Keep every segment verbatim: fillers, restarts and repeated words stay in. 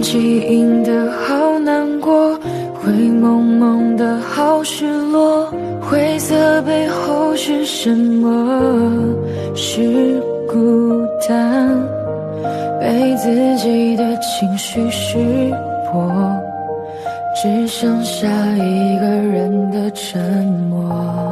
记忆的好难过，灰蒙蒙的好失落，灰色背后是什么？是孤单，被自己的情绪识破，只剩下一个人的沉默。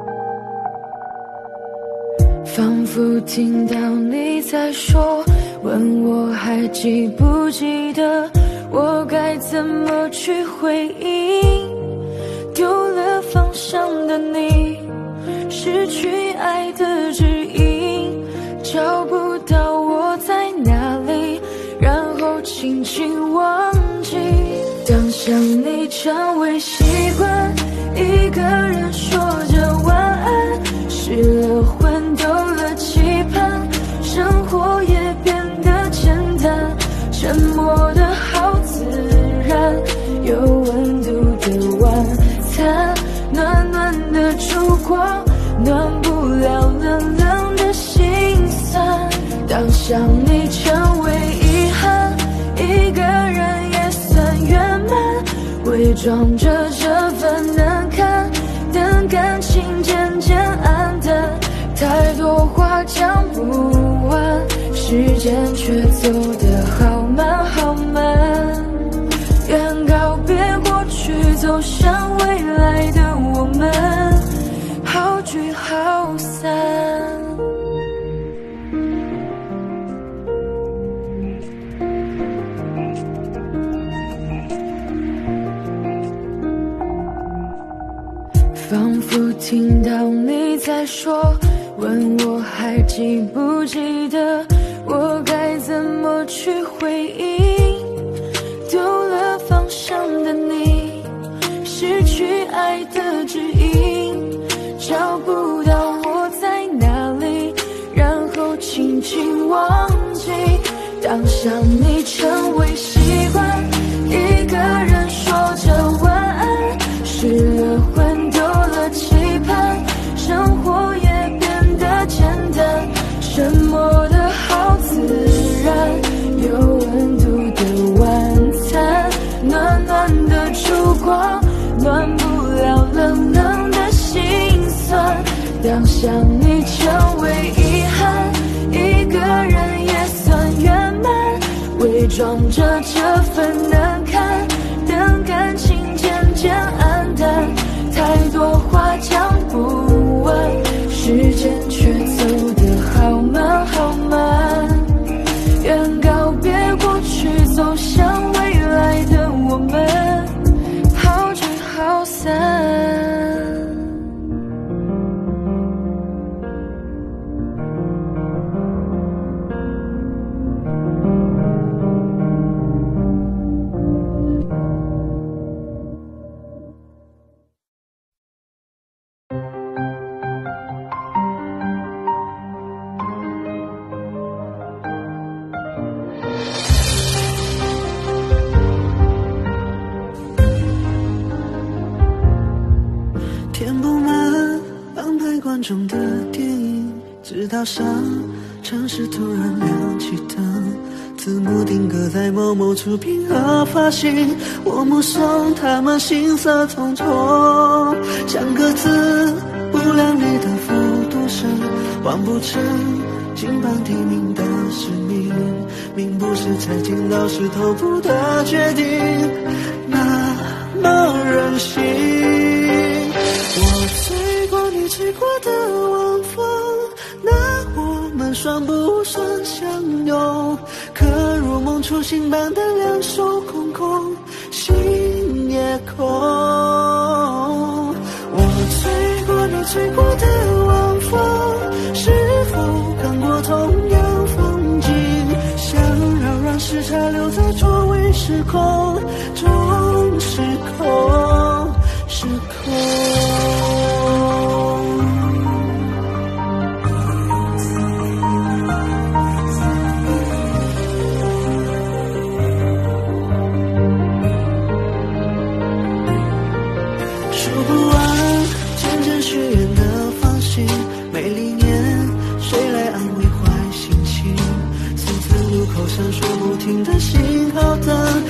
仿佛听到你在说，问我还记不记得，我该怎么去回应？丢了方向的你，失去爱的指引，找不到我在哪里，然后轻轻忘记。当想你成为习惯，一个人说着晚安，失了魂，丢了期盼，生活也变得简单，沉默的好自然，有温度的晚餐，暖暖的烛光，暖不了冷冷的心酸。当想你成为遗憾，一个人也算圆满，伪装着这份难堪，等感情渐渐暗淡，太多话讲不完，时间却走得好慢好慢。愿告别过去，走向未来的我们，好聚好散。仿佛听到你在说，问我还记不记得，我该怎么去回应？丢了方向的你，失去爱的指引，找不到我在哪里，然后轻轻忘记。当想你成为习惯，一个人说着晚安，失了魂，丢了期盼，生活也变得简单，沉默的好自然，有温度的晚餐，暖暖的烛光，暖不了冷冷的心酸。当想你成为遗憾，一个人也算圆满，伪装着这份难堪，等感情渐渐暗淡，太多话讲不完，时间却走得好慢好慢。愿告别过去，走向未来的我们，好聚好散。 观众的电影，直到上城市突然亮起灯，字幕定格在某某出品和发行，我目送他们行色匆匆，像各自不量力的复读生，完不成金榜题名的使命，命不是踩进老师头部的决定，那么任性。我追过你追过的晚风，那我们算不算相拥？可如梦初醒般的两手空空，心也空。我追过你追过的晚风，是否看过同样风景？想要让时差留在周围时空中，时空时空。闪烁不停的信号灯，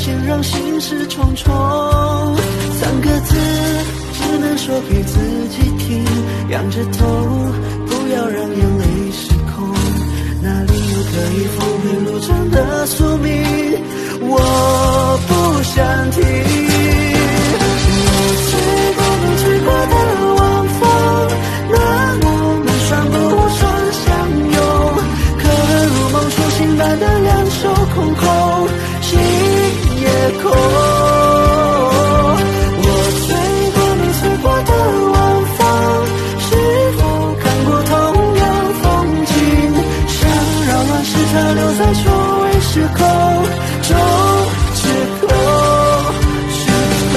现让心事重重。三个字只能说给自己听，仰着头，不要让眼泪失控。哪里有可以峰回路转的宿命，我不想听。我吹过你吹过的晚风，让我们双不双相拥。可恨如梦初醒般的两手空空，心也空。我吹过你吹过的晚风，是否看过同样风景？想扰乱时差留在错位时空中，时空时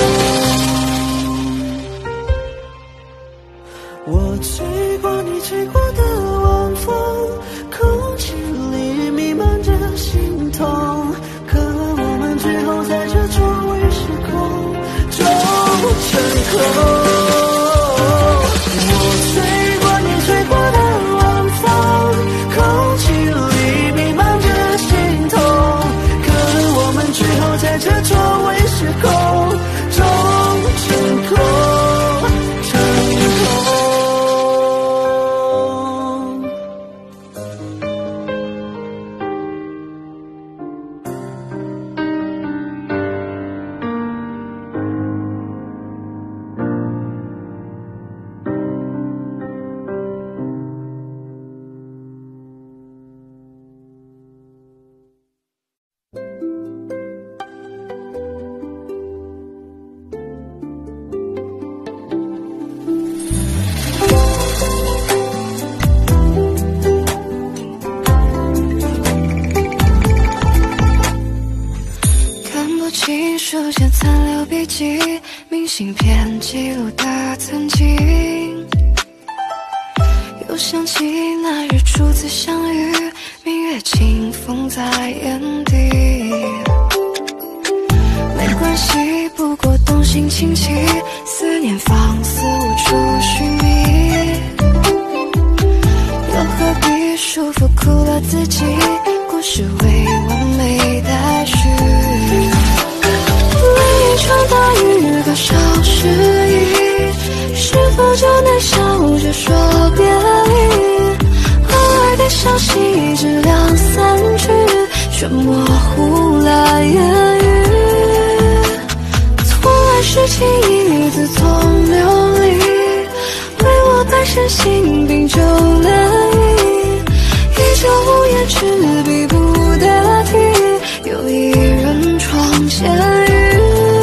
空。我吹过你吹过的晚风，空气里弥漫着心痛，可我们最后在这错位时空中成空。我吹过你吹过的晚风，空气里弥漫着心痛，可我们最后在这错位时空中成空成空。 书写残留笔记，明信片记录的曾经。又想起那日初次相遇，明月清风在眼底。没关系，不过动心轻启，思念放肆无处寻觅。又何必束缚苦了自己，故事为完美待续。一场大雨多少失意，是否就能笑着说别离？偶尔的消息只两三句，却模糊了言语。从来是轻易自从流离，为我半生心病就难医，依旧无言执笔不得题，有一人闯监狱。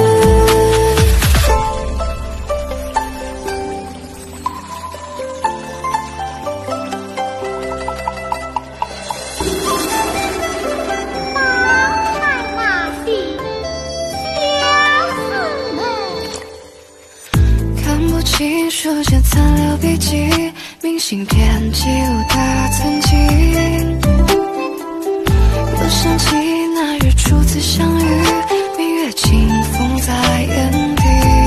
书写残留笔记，明信片记录的曾经。又想起那日初次相遇，明月清风在眼底。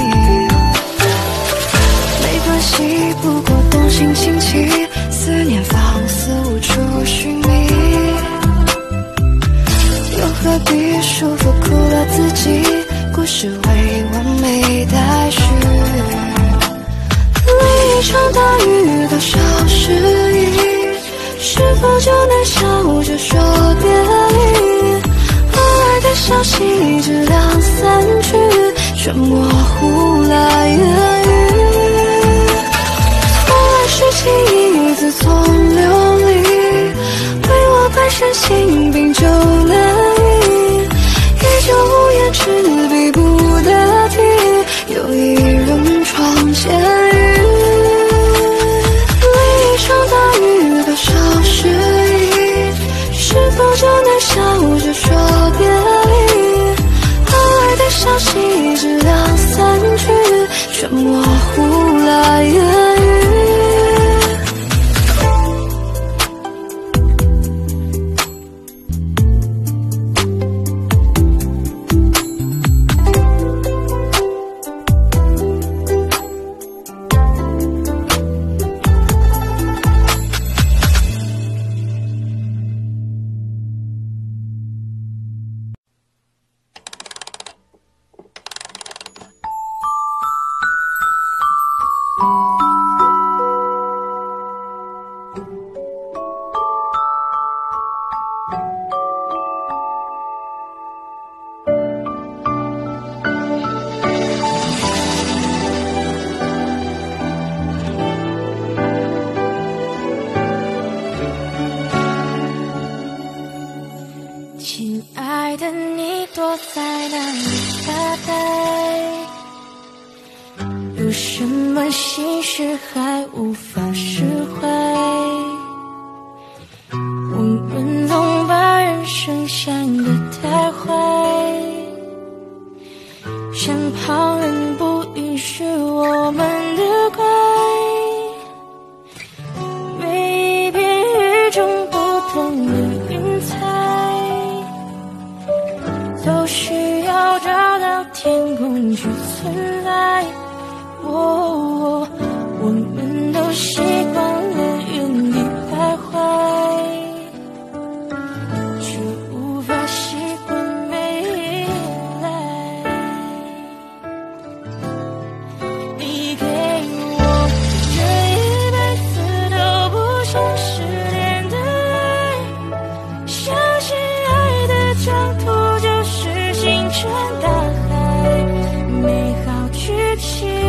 没关系，不过动心轻启，思念放肆无处寻觅。又何必束缚苦了自己，故事为完美待续。一场大雨多少失意，是否就能笑着说别离？偶尔的消息只两三句，却模糊了言语。从来是轻易自从流离，为我半生心病就难医，依旧无言执笔不得题，有一人闯监狱。多少失意，是否就能笑着说别离？偶尔的消息只两三句，却模糊了言语。 在哪里发呆？有什么心事还无法释怀？我们总把人生想得太坏，像旁人不允许我们的怪。每一片与众不同的云彩，都需要找到天空去存在。哦，我们都习惯了原地徘徊，却无法习惯未来。你给我这一辈子都不想失联的爱，相信爱的征途就是星辰大海，美好剧情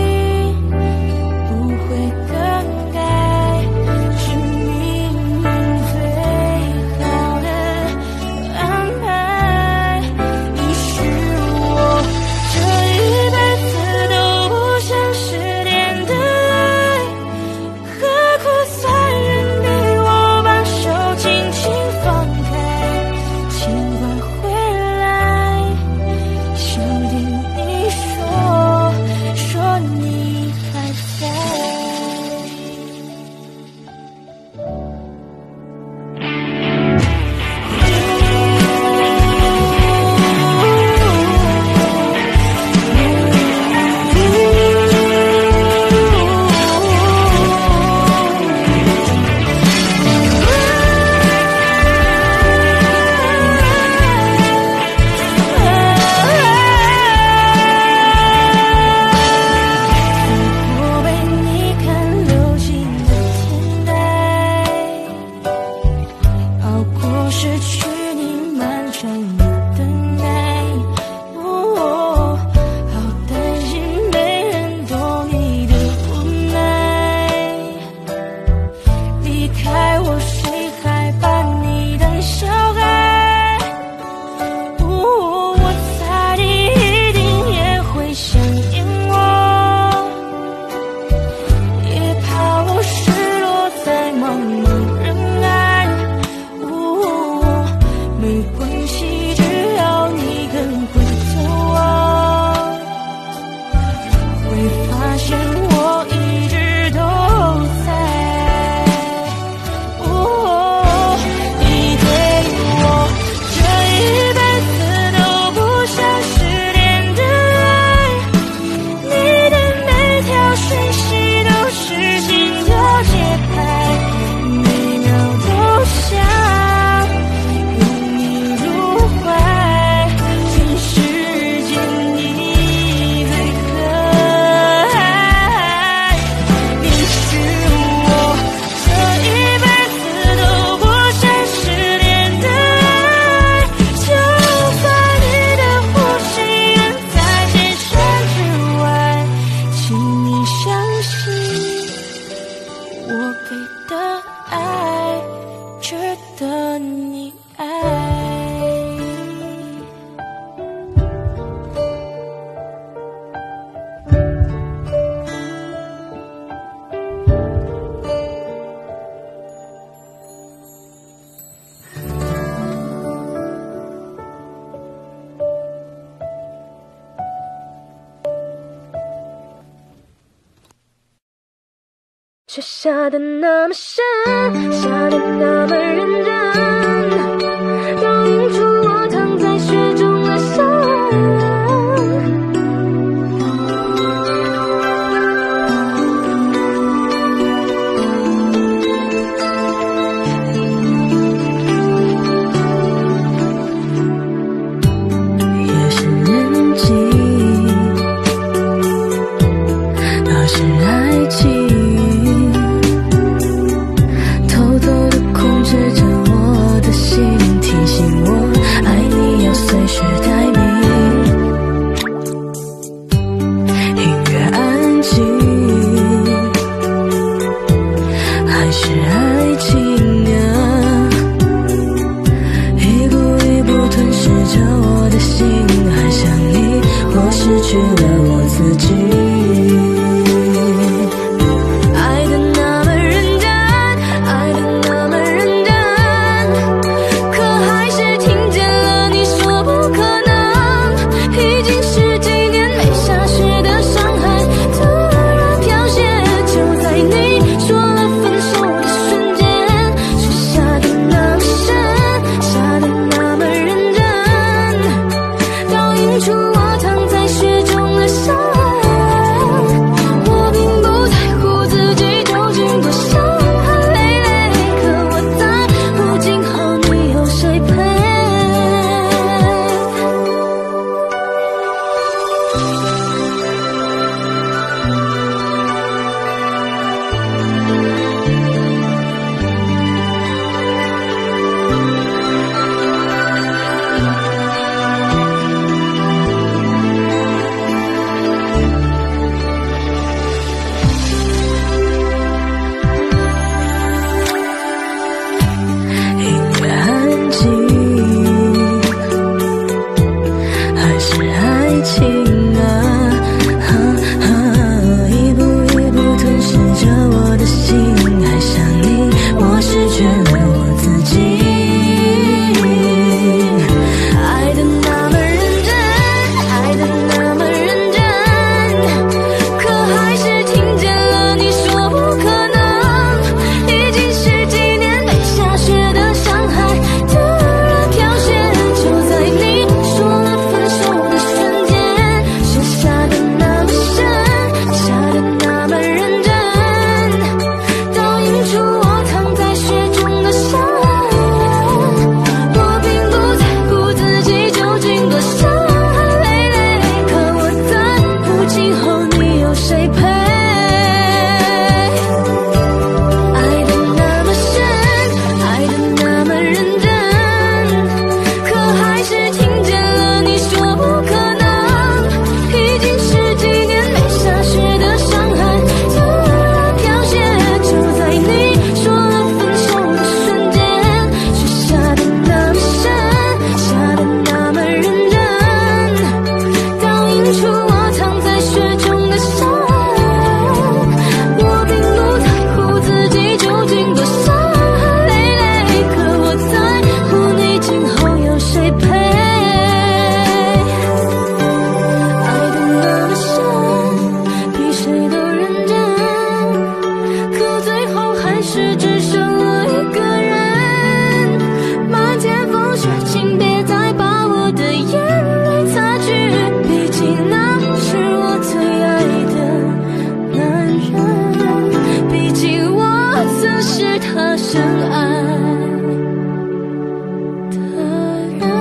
却下得那么深，下得那么认真，倒映出我躺在雪中的笑脸。 也是年纪，那是爱情，偷偷地控制着我。 去了我自己。爱的那么认真，爱的那么认真，可还是听见了你说不可能。已经十几年没下雪的上海，突然飘雪，就在你说了分手的瞬间。雪下的那么深，下的那么认真，倒映出我躺在雪中的伤痕。我并不在乎自己究竟多伤痕累累，可我在乎今后你有谁陪。音乐安静，还是爱情啊，啊啊一步一步吞噬着我的心，爱上你，我失去了我自己。爱的那么认真，爱的那么认真，可还是听见了你说不可能。已经十几年没下雪的上海，突然飘雪，就在你说了分手的瞬间。雪下的那么深，下的那么认真，倒映出我躺在雪中的伤痕。我并不在乎自己究竟多伤痕累累，可我在乎今后你有谁陪。爱的那么深，爱的那么认真，可还是听见了你说不可能。已经十几年没下雪的上海，突然飘雪，就在你说了分手的瞬间。雪下的那么深，下的那么认真，倒映出我躺在雪中的伤痕。我并不在乎自己究竟多伤痕累累，可我在乎你今后有谁陪。爱的那么深，比谁都认真，可最后还是只剩了一个人。漫天风雪，请别再把我的眼泪擦去，毕竟那是我最爱的男人，毕竟我曾是他深爱的人。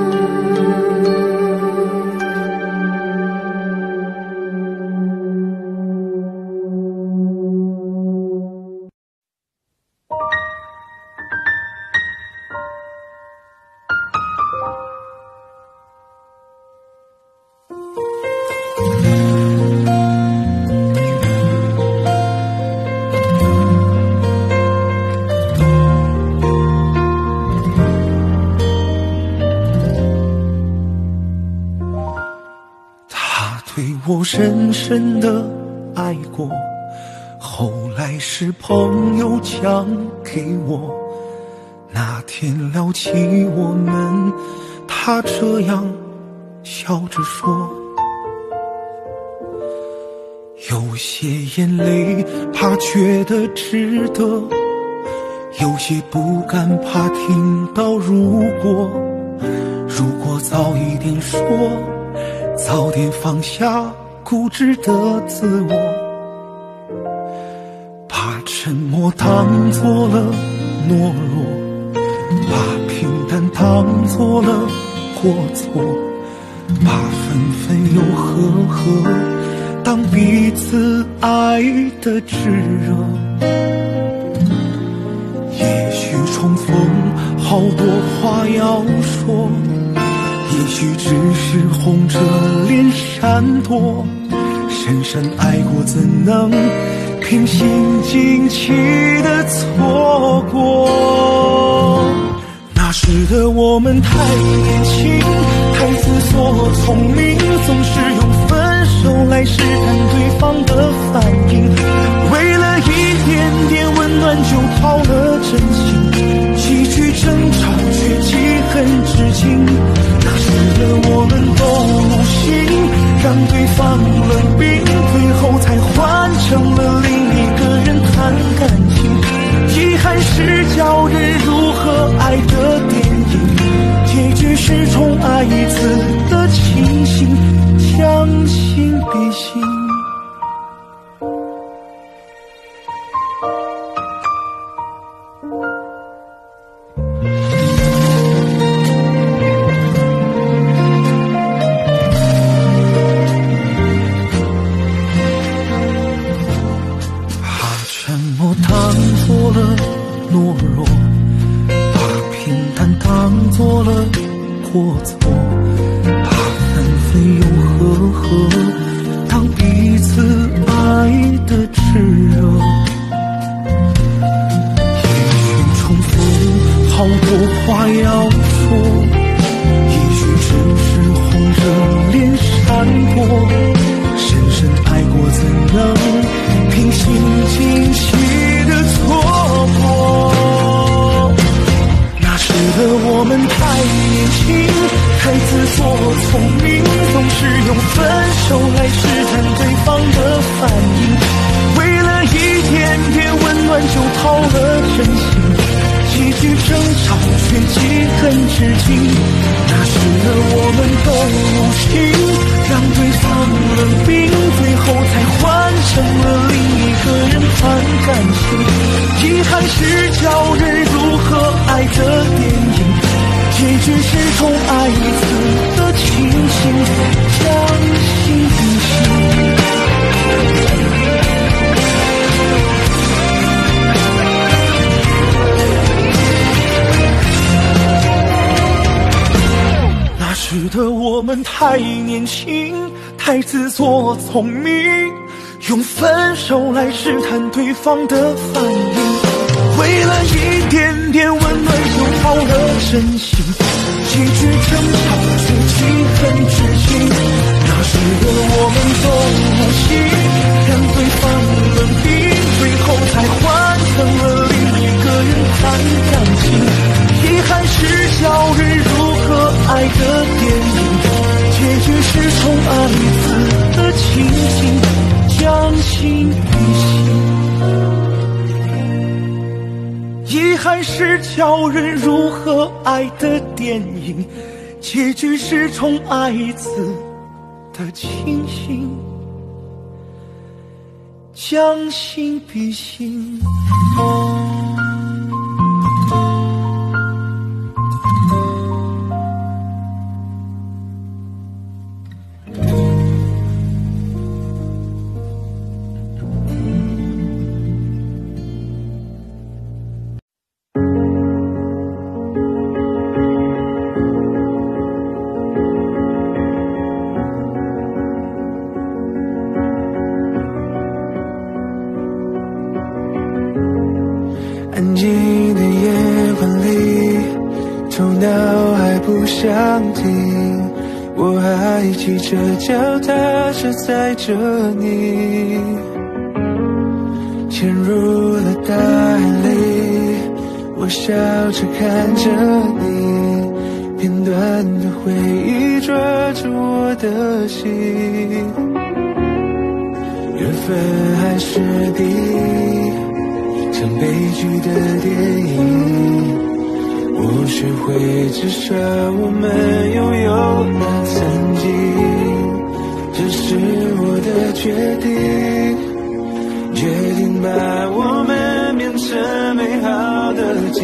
他对我深深的爱过，后来是朋友讲给我。那天聊起我们，他这样笑着说，有些眼泪怕觉得值得，有些不甘怕听到如果。如果早一点说，早点放下固执的自我，把沉默当作了懦弱，把平淡当作了过错，把分分又合合当彼此爱的炙热。也许重逢好多话要说，也许只是红着脸闪躲，深深爱过怎能平心静气的错过？那时时的我们太年轻，太自作聪明，总是用分手来试探对方的反应，为了一点点温暖就掏了真心，几句争吵却记恨至今。那时的我们都无心，让对方冷冰，最后才换成了另一个人谈感情。遗憾是教人如何爱的电影，结局是重爱一次的清醒，将心比心。太年轻，太自作聪明，用分手来试探对方的反应，为了一点点温暖就掏了真心，几句争吵却记恨至今。那时的我们都无心，让对方冷冰，最后才换成了另一个人谈感情。遗憾是教人如何爱的电影，结局是重爱一次的清醒，将心比心。遗憾是教人如何爱的电影，结局是重爱一次的清醒，将心比心。 安静的夜晚里，头脑还不想停，我还骑着脚踏车载着你，潜入了大海里，我笑着看着你，片段的回忆抓住我的心，缘分还是敌，像悲剧的电影，我学会至少我们拥有了曾经，这是我的决定，决定把我们变成美好的记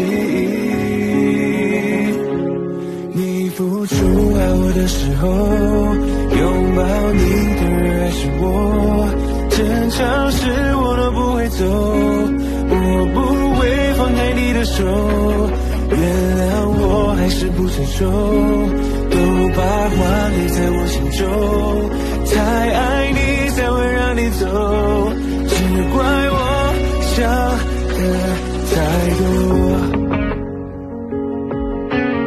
忆。你付出爱我的时候，拥抱你的热爱是我，争吵时我都不会走，我不会放开你的手，原谅我还是不成熟，都把话留在我心中，太爱你才会让你走，只怪我想的太多。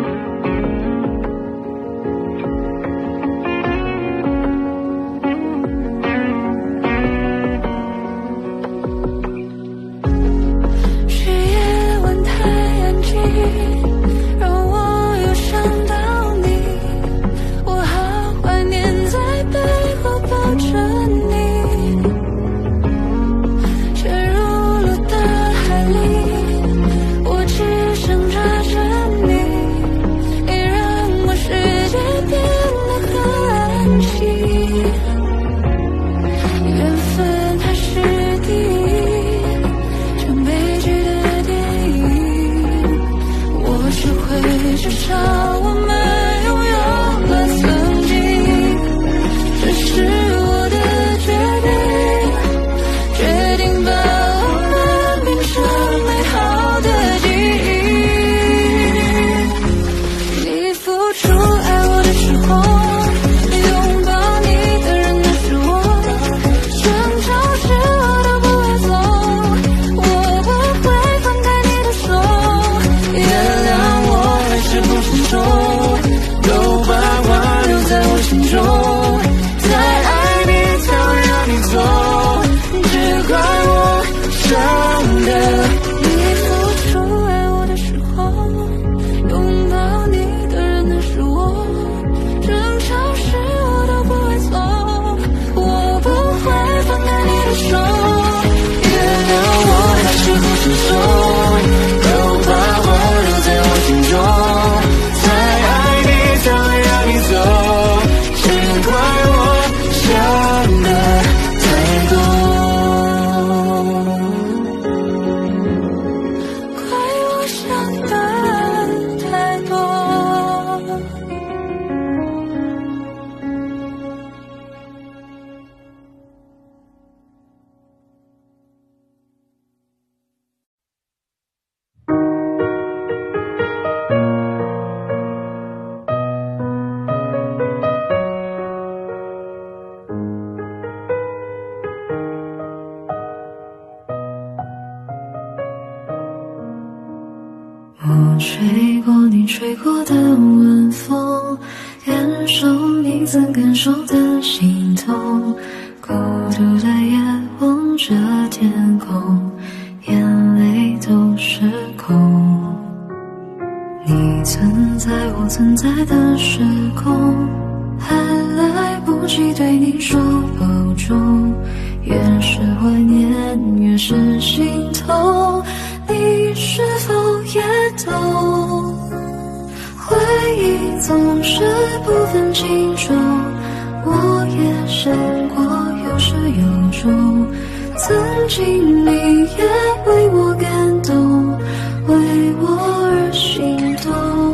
吹过你吹过的晚风，感受你曾感受的心痛，孤独的夜望着天空，眼泪都失控。你存在我存在的时空，还来不及对你说保重，越是怀念越是心痛，你是否也懂？回忆总是不分轻重，我也伤过有始有终，曾经你也为我感动，为我而心动，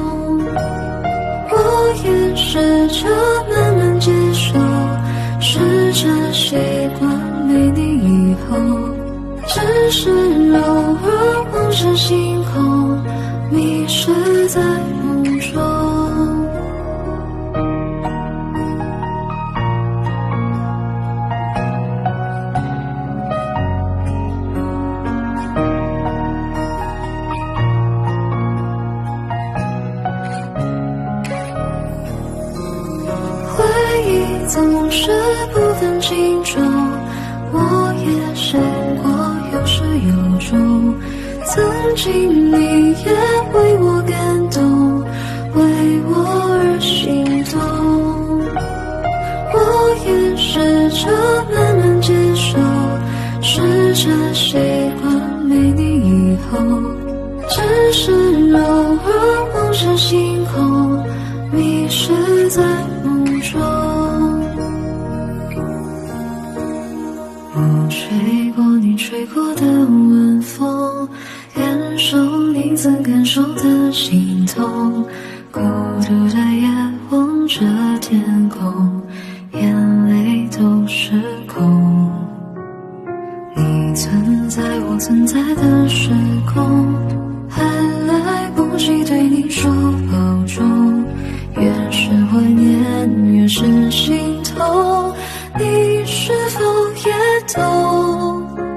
我也试着慢慢接受，试着习惯没你以后，只是偶尔望着星空，迷失在梦中。总是不分轻重，我也伤过有始有终，曾经你也为我感动，为我而心动，我也试着慢慢接受，试着习惯没你以后，只是偶尔望着星空，迷失在梦中。我吹过你吹过的晚风，感受你曾感受的心痛，孤独的夜望着天空，眼泪都失控。你存在我存在的时空，还来不及对你说保重，越是怀念越是心痛，你是否也懂？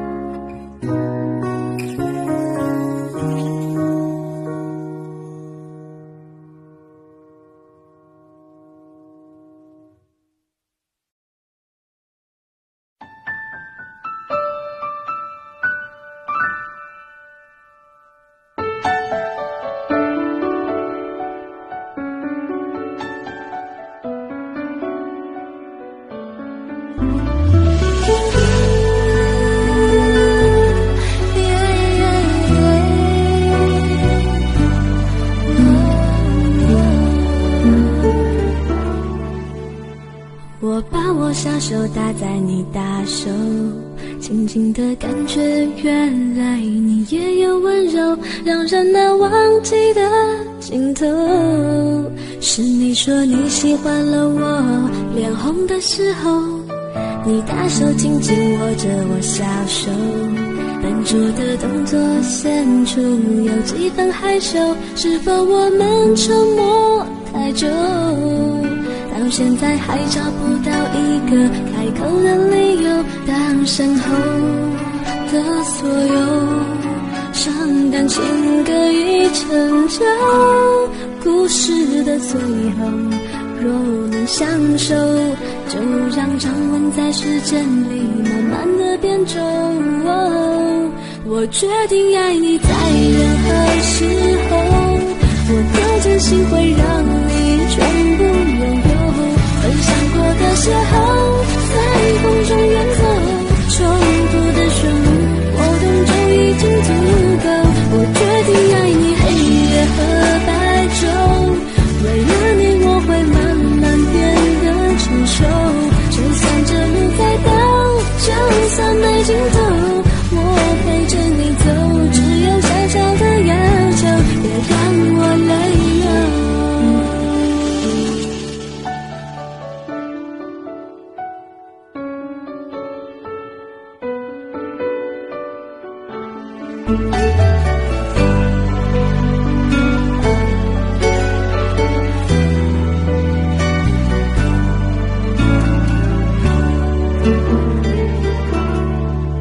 我把我小手搭在你大手，轻轻的感觉，原来你也有温柔，让人难忘记的镜头。是你说你喜欢了我脸红的时候，你大手紧紧握着我小手，笨拙的动作显出有几分害羞，是否我们沉默太久，到现在还找不到一个开口的理由，当身后的所有伤感情歌已成就，故事的最后若能相守，就让掌纹在时间里慢慢的变重。哦，我决定爱你在任何时候，我的真心会让你全部拥有，分享过的邂逅在风中远走，重复的旋律我懂就已经足够。我决定爱你黑夜和白昼，为了你我会慢慢变得成熟，就算这路再陡，就算没尽头，我陪着你走，只有小小的要求，别让我泪流。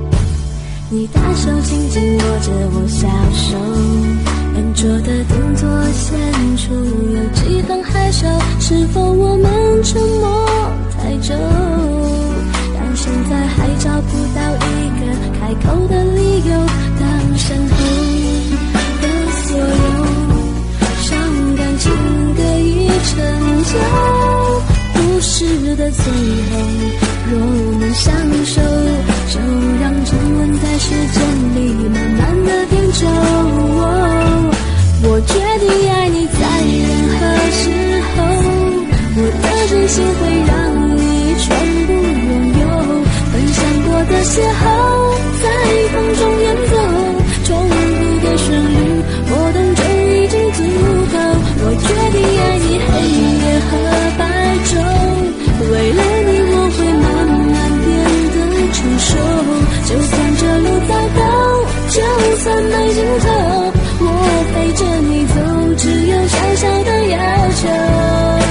你大手紧紧握着我小手，笨拙的动作的最后，若能相守，就让亲吻在时间里慢慢的变久。我决定爱你在任何时候，我的真心会让你全部拥有。分享过的邂逅，在风中演奏，重复的旋律，我懂就已经足够。我决定爱你黑夜和白昼，为了你我会慢慢变得成熟。就算这路再陡，就算没尽头，我陪着你走，只有小小的要求。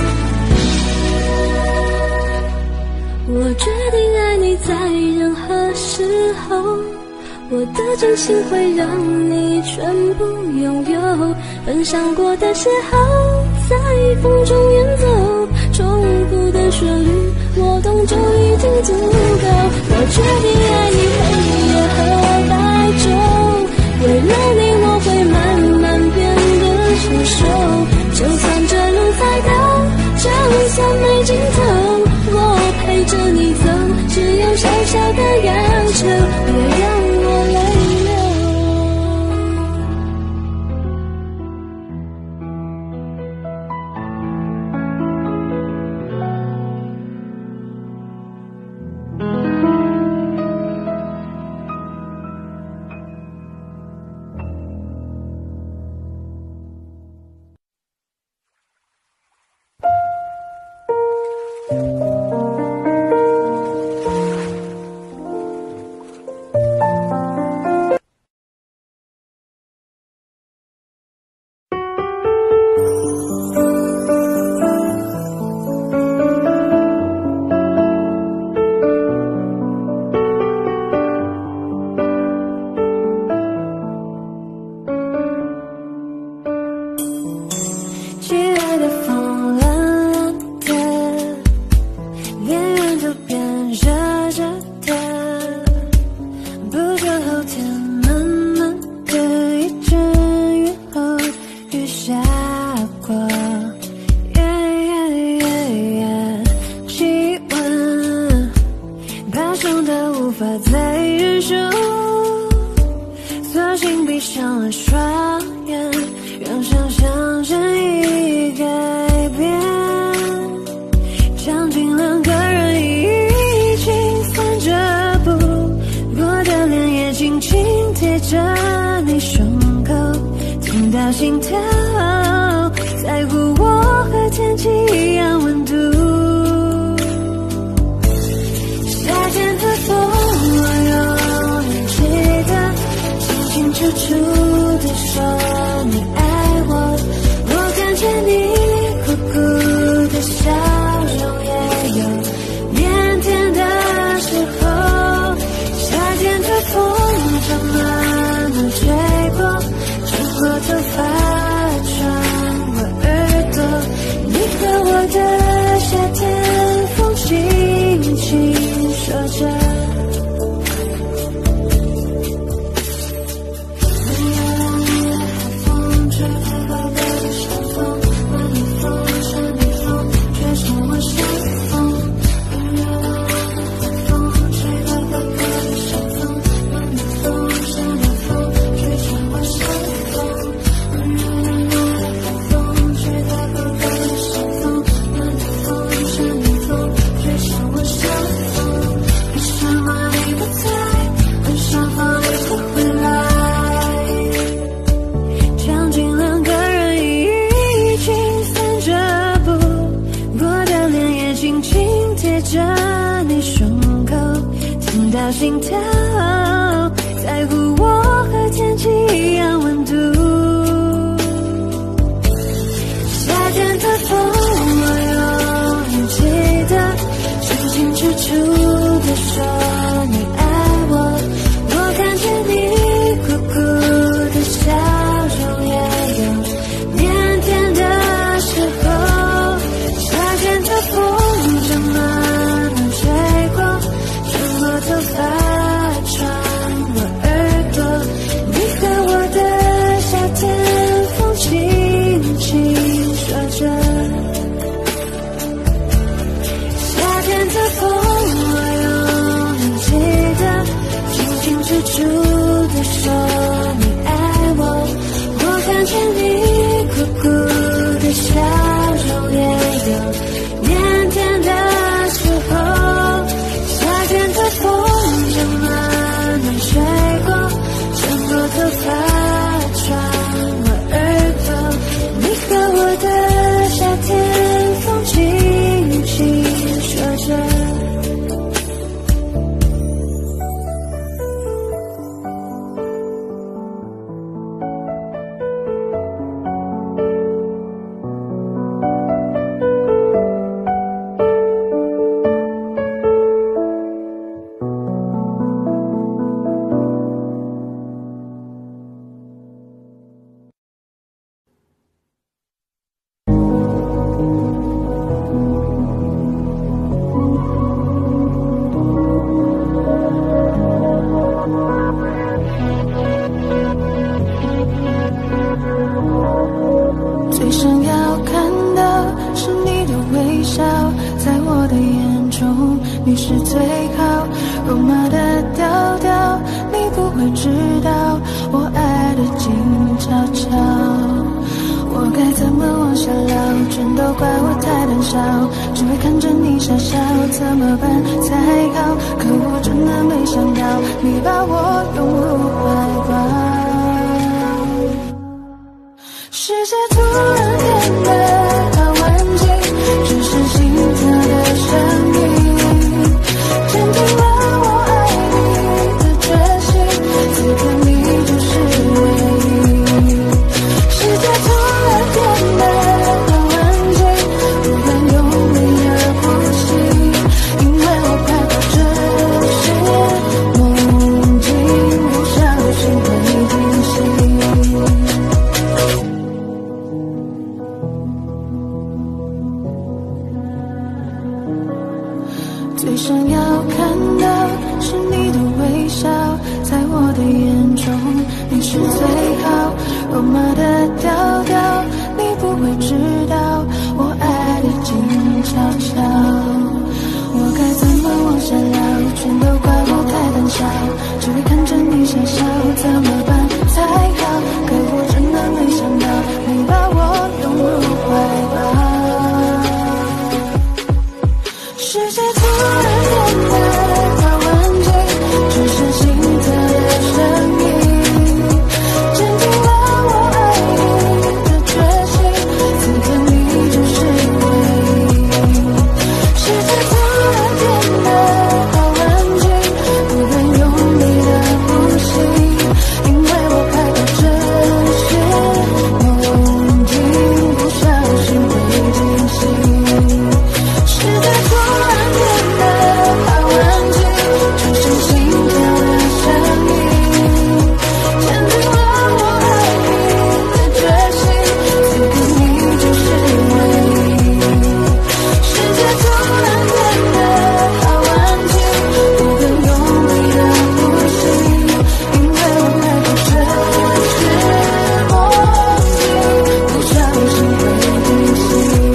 我决定爱你在任何时候，我的真心会让你全部拥有。分享过的邂逅，在风中演奏，重复的旋律，我懂就已经足够。我决定爱你黑夜和白昼，为了你我会慢慢变得成熟。就算这路再陡，就算没尽头，我陪着你走，只有小小的要求，别让我泪流。 发穿我耳朵，你和我的夏天你是最好。肉麻的调调，你不会知道我爱的静悄悄。我该怎么往下聊？全都怪我太胆小，只会看着你傻笑，怎么办才好？可我真的没想到，你把我拥入怀抱。世界突然变得好安静，只剩心跳的声音，坚定了我爱你的决心，此刻你就是唯一。世界突然变得好安静，不敢用力而呼吸，因为我害怕这些梦境不小心会惊醒。最想要看到是你的微笑，在我的眼中你是最好。肉麻的调调，你不会知道我爱的静悄悄。我该怎么往下聊？全都怪我太胆小，只会看着你傻笑，怎么办才好？可我真的没想到，你把我拥入怀抱。世界突然变得好安静，只剩心跳的声音，坚定了我爱你的决心，此刻你就是唯一。世界突然变得好安静，不敢用力的呼吸，因为我害怕这些梦境不小心会惊醒。世界突然变得好安静，只剩心跳的声音，坚定了我爱你的决心，此刻你就是唯一。世界突然变得好安静，不敢用力的呼吸，因为我害怕这些梦境不小心会惊醒。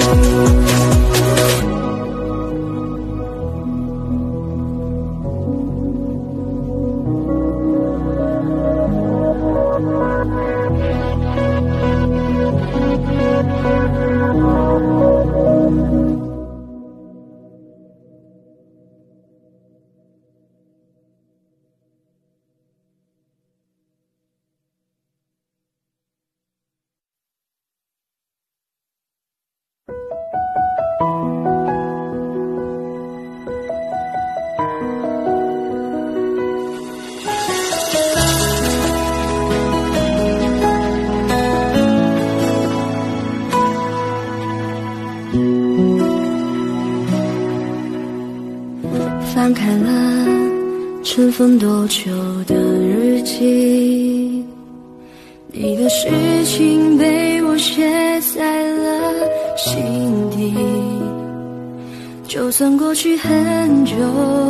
翻开了尘封多久的日记，你的事情被我写在了心底，就算过去很久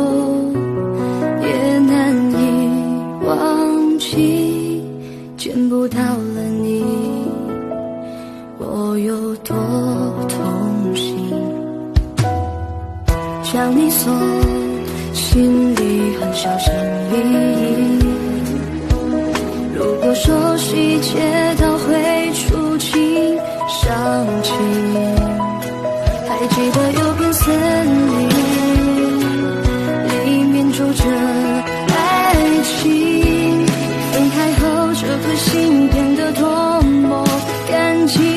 也难以忘记，见不到了你我有多痛心，将你锁心里很小心翼翼，如果说细节都会触景伤情，还记得有片森林里面住着爱情，分开后这颗心变得多么干净，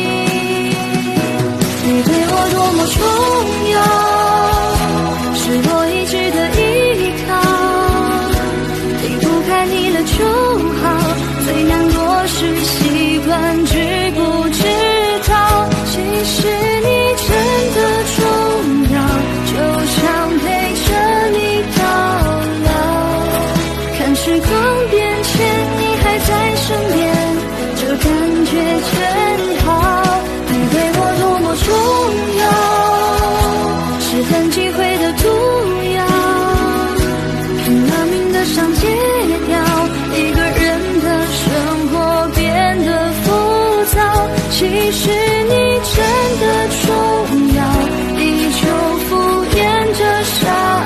你对我多么重要，是我一直的依靠，离不开你了就好，最难过是习惯知不知道，其实你真的重要，就想陪着你到老，看时光变迁你还在身边，这感觉真好，你对我多么重要，是很忌讳的毒药，拼了命的想戒掉，一个人的生活变得浮躁，其实你真的重要，依旧敷衍着笑。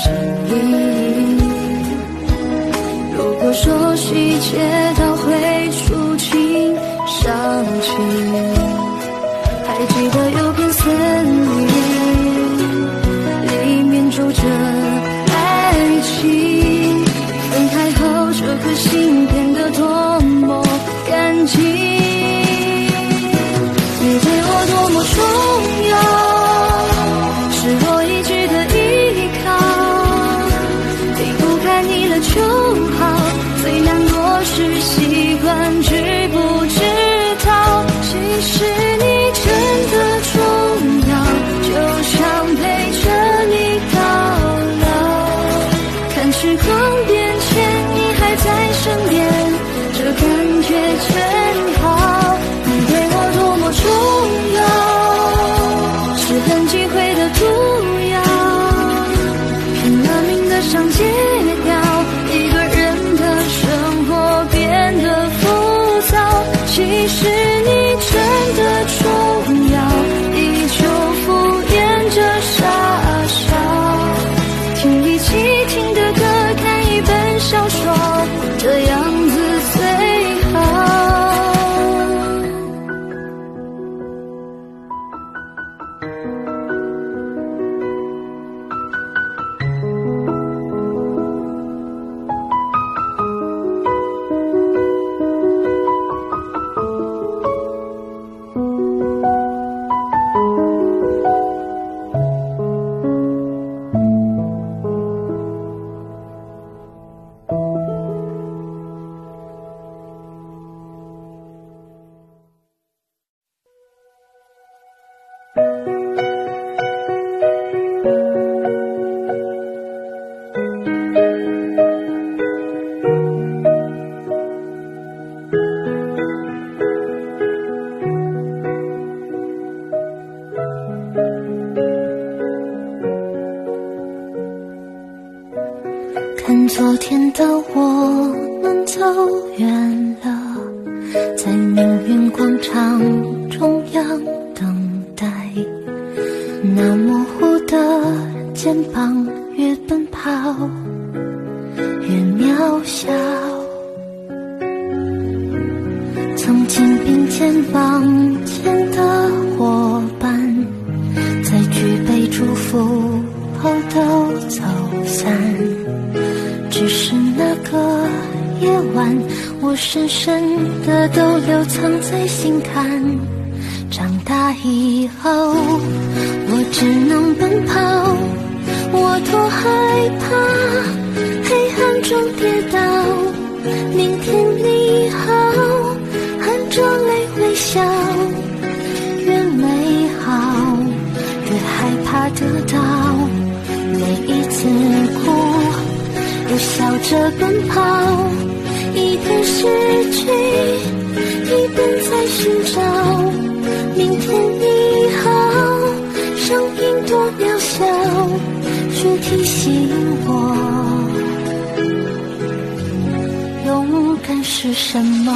心意。如果说细节都会触景伤情，还记得有片森林，里面住着爱情。分开后，这颗心变得多么干净。你对我多么重要，是我一直的依靠。离不开你了就好，最难过是习惯知不知道。其实你真的重要，就想陪着你到老。看时光变迁，你还在身边，这感觉真好。你对我多么重要，是很忌讳的毒药，拼了命的想戒掉，一个人的生活变得浮躁。其实你真的重要，依旧敷衍着傻笑，听一起听的歌，看一本小说，这样子最好。 看昨天的我们走远了，在命运广场中央等待，那模糊的肩膀越奔跑越渺小。曾经并肩往前的伙伴，在举杯祝福后都走散。只是那个夜晚，我深深的都留藏在心坎。长大以后，我只能奔跑，我多害怕黑暗中跌倒。明天你好，含着泪微笑，越美好越害怕得到。每一次哭又笑着奔跑，一边失去一边在寻找。明天你好，声音多渺小，却提醒我勇敢是什么。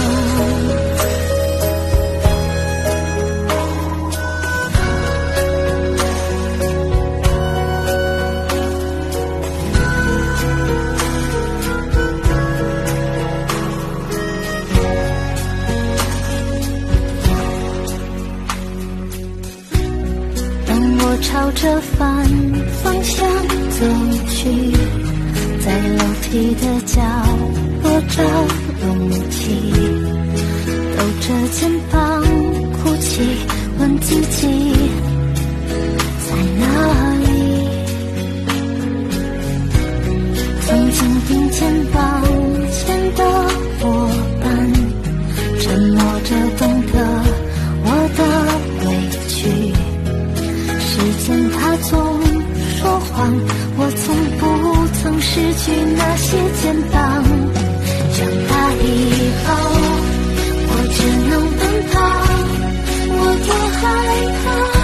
朝着反方向走去，在楼梯的角落找勇气，抖着肩膀哭泣，问自己在哪里。曾经并肩往前的伙伴，沉默着懂得我的委屈。时间它总说谎，我从不曾失去那些肩膀。长大以后，我只能奔跑，我多害怕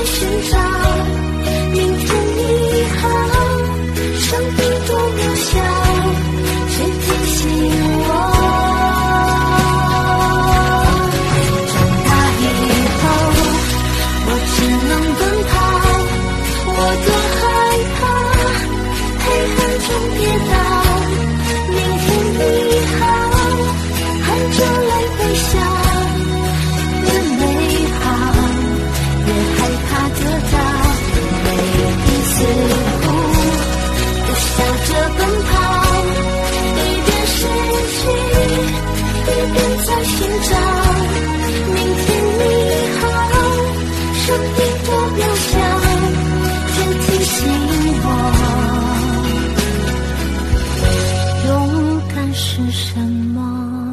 在寻找明天你好，生命多渺小，却提醒我，长大以后我只能奔跑，我多害怕黑暗中跌倒，明天你好，含着泪微笑，越美好越害怕得到，每一次哭都笑着奔跑，一边失去一边在寻找明天你好，生命多渺小，却提醒我勇敢是什么。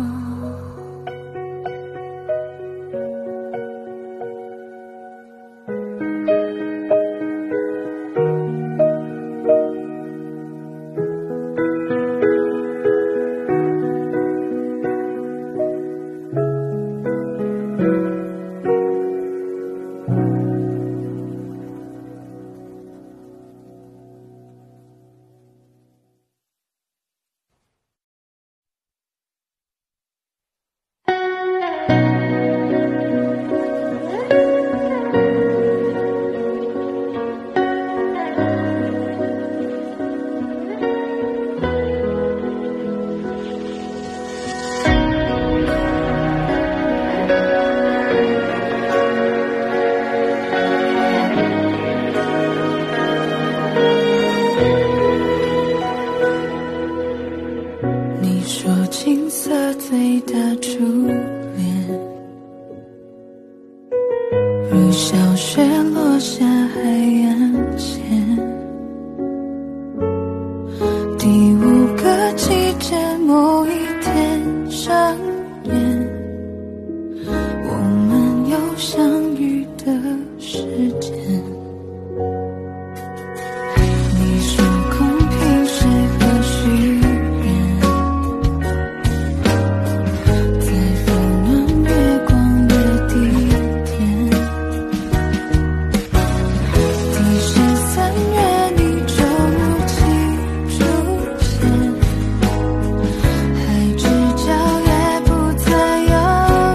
你说金色最大初恋，如小雪落下海岸线，第五个季节某一天上演，我们有相遇的时间。你说公平谁和许愿，在温暖月光的地点，第十三月你就无期出现，海之角也不再遥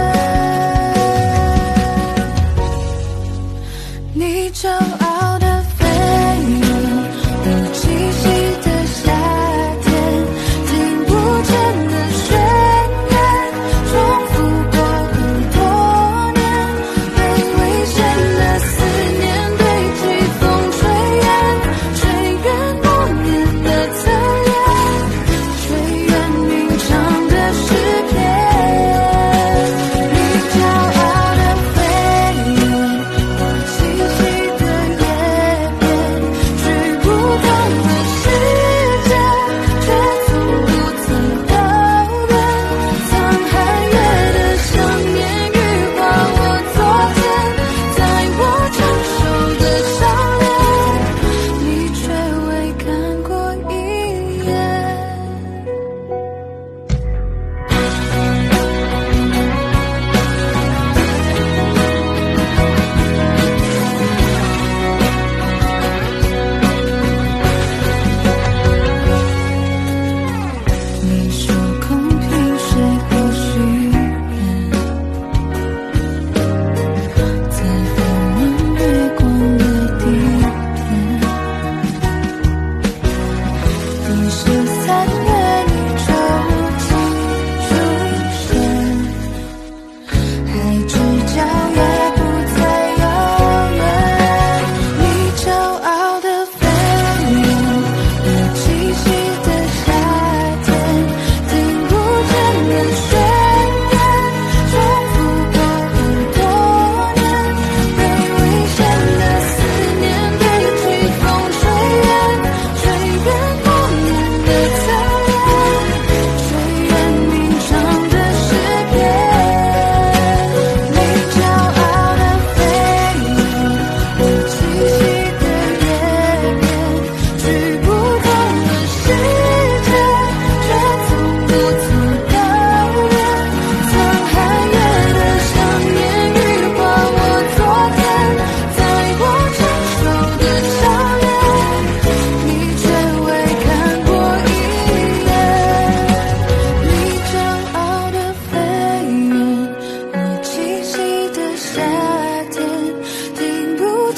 远，你骄傲的飞吻，无气息的夏天，听不见的宣言，重复过很多年，被危险的思念堆积风吹远，吹远默念的侧脸，吹远鸣唱的诗篇。你骄傲的飞吻，无气息的眼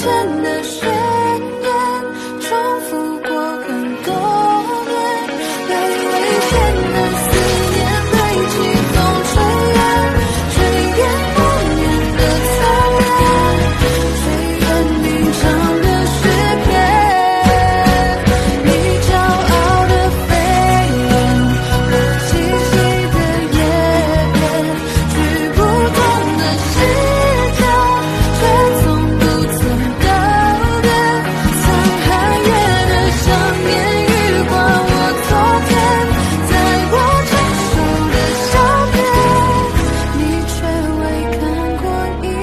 前的宣言，重复过很多年，被危险的思念堆积风吹远，吹远梦魇的残忍，吹远你唱的诗篇，你骄傲的飞远，我栖息的叶片，举不动的视角，却从不曾告别，沧海月的想念余光我昨天，在我成熟的笑脸，你却未看过一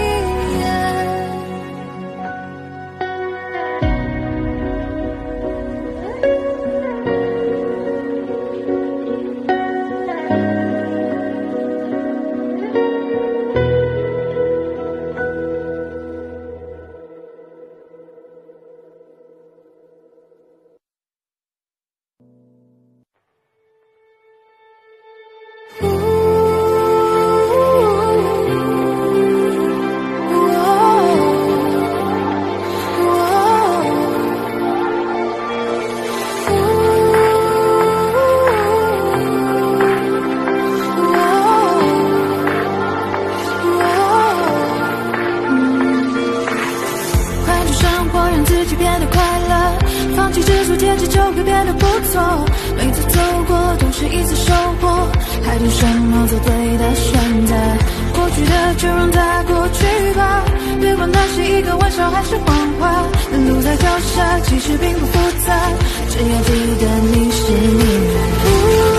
换种生活让自己变得快乐，放弃执着坚持就会变得不错，每次走过都是一次收获，还等什么做对的选择，过去的就让它过去吧，别管那是一个玩笑还是谎话，路在脚下其实并不复杂，只要记得你是你。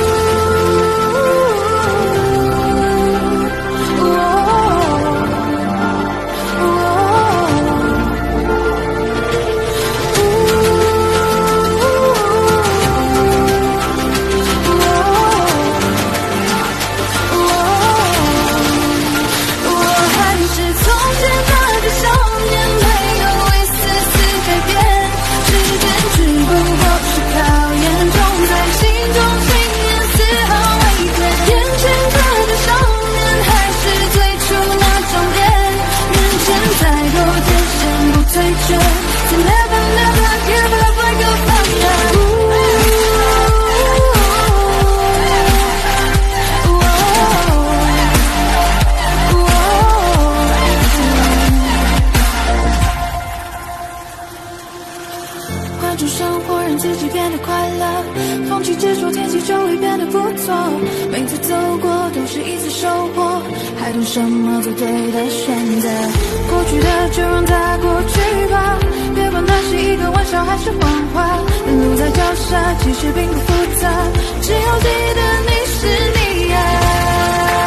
换种生活让自己变得快乐，放弃执着天气就会变得不错，每次走过都是一次收获，还等什么做对的选择，过去的就让它过去吧，别管那是一个玩笑还是谎话，路在脚下其实并不复杂，只要记得你是你呀。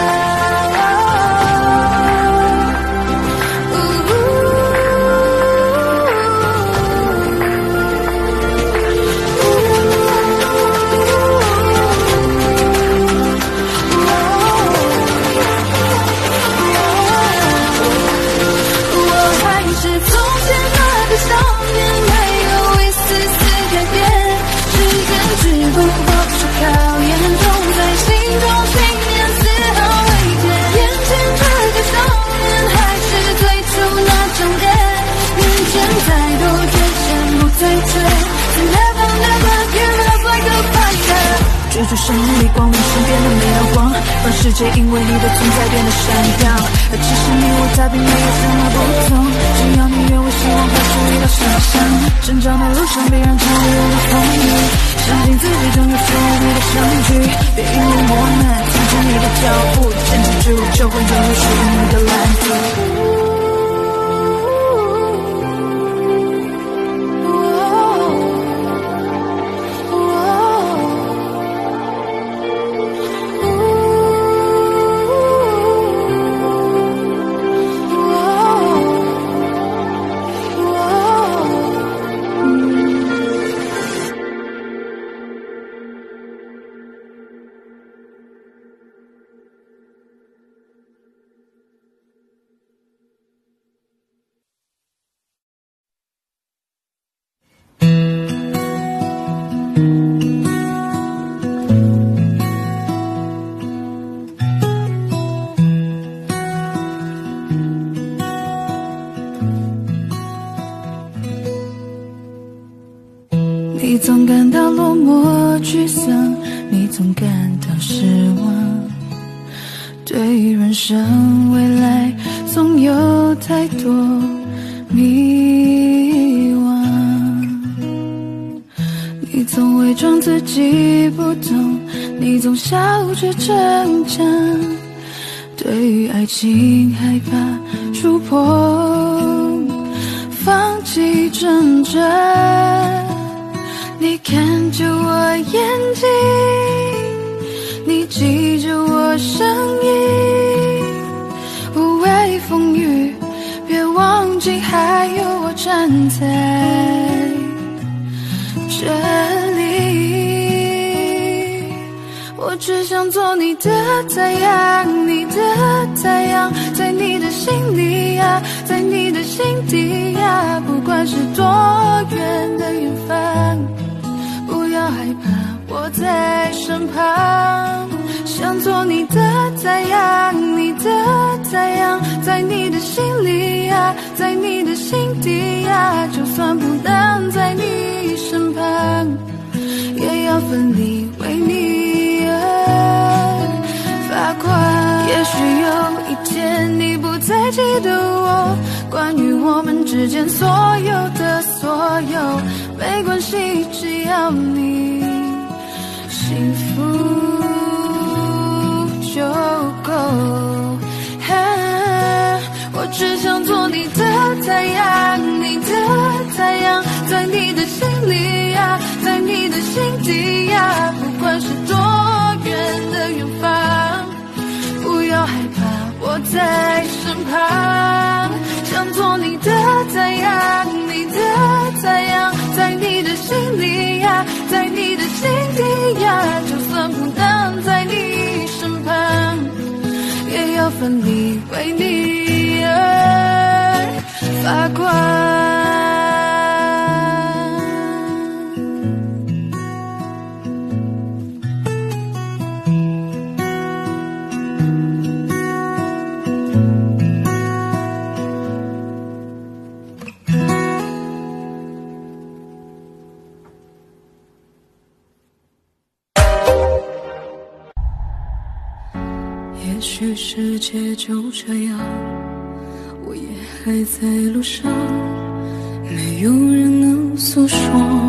追逐胜利光，我身边的每道光，让世界因为你的存在变得闪耀。而其实你我他并没有什么不同，只要你愿为希望画出一道想象。成长的路上必然常有的风雨，相信自己终有属于你的相聚。别因为磨难停止你的脚步，坚持住就会拥有属于你的蓝图。 你总感到落寞沮丧，你总感到失望，对于人生未来总有太多迷惘。你总伪装自己不懂，你总笑着逞强，对于爱情害怕触碰，放弃挣扎。你看着我眼睛，你记着我声音，无畏风雨，别忘记还有我站在这里。我只想做你的太阳，你的太阳，在你的心里呀，在你的心底呀，不管是多远的远方，不要害怕，我在身旁。想做你的太阳，你的太阳，在你的心里呀，在你的心底呀，就算不能在你身旁，也要奋力为你而发光。也许有一天你不再记得我，关于我们之间所有的所有，没关系，只要你幸福就够。啊，我只想做你的太阳，你的太阳，在你的心里呀，在你的心底呀，不管是多远的远方，不要害怕，我在身旁。想做你的太阳，你的太阳，在你的心里呀，在你的心底呀，就算不能在你身旁，也要奋力为你而发光。也许世界就这样，我也还在路上，没有人能诉说。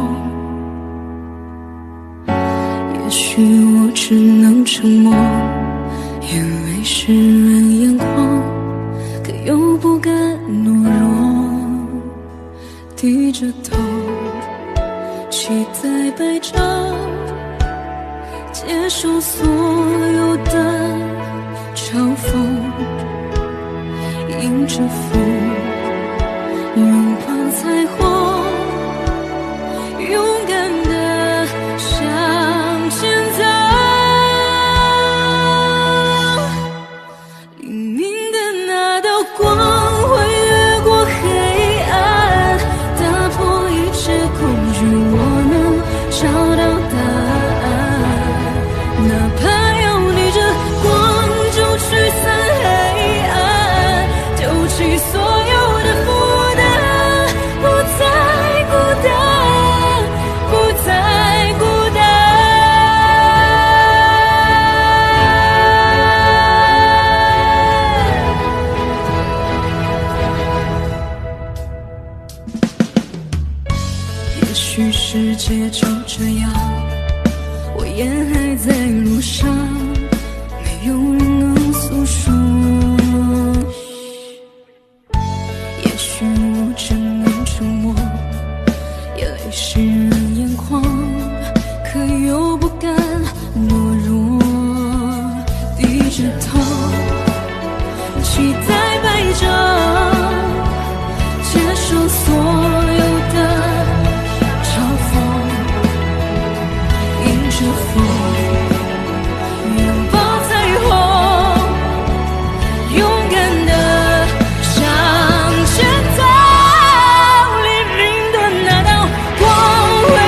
也许我只能沉默，眼泪湿润眼眶，可又不敢懦弱，低着头，期待白昼，接受所有的嘲讽，迎着风，拥抱彩虹，勇敢地向前走。黎明的那道光会越过黑暗，打破一切恐惧，我能找到答案。哪怕要逆着光驱散黑暗，丢弃所有的负担，不再孤单，不再孤单。也许世界就这样，我也还在路上，没有人能诉说。也许我只能沉默，眼泪湿润眼眶，可又不敢懦弱，低着头，期待白昼，接受所有的嘲讽，迎着风，会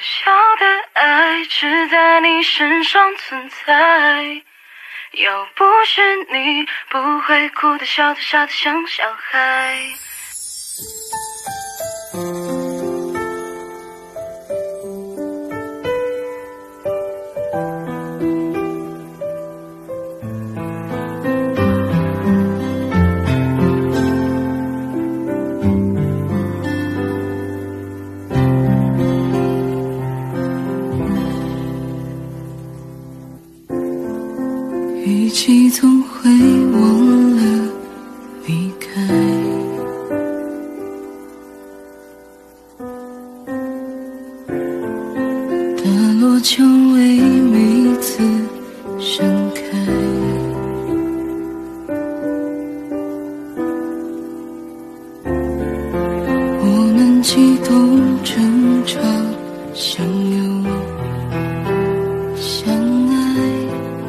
想的爱只在你身上存在，要不是你，不会哭的笑的傻的像小孩。 语气总会忘了离开，大落蔷薇每次盛开，我们激动争吵相拥相爱，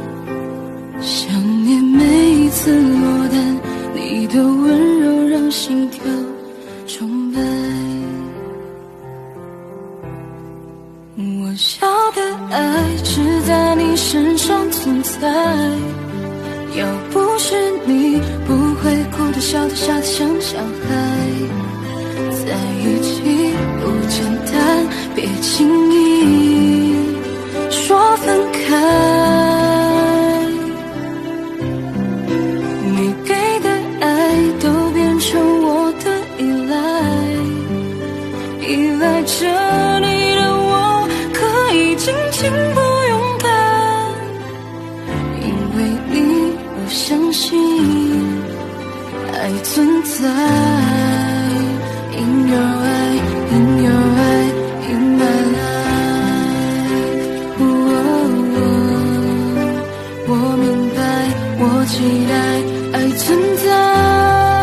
想念每一次落单，你的温柔让心跳崇拜。我要的爱只在你身上存在，要不是你，不会哭的笑的傻的像小孩。在一起不简单，别轻易说分开。依赖着你的我，可以尽情不勇敢，因为你，我相信爱存在。In your eye, in your eye, in my life。我明白，我期待爱存在。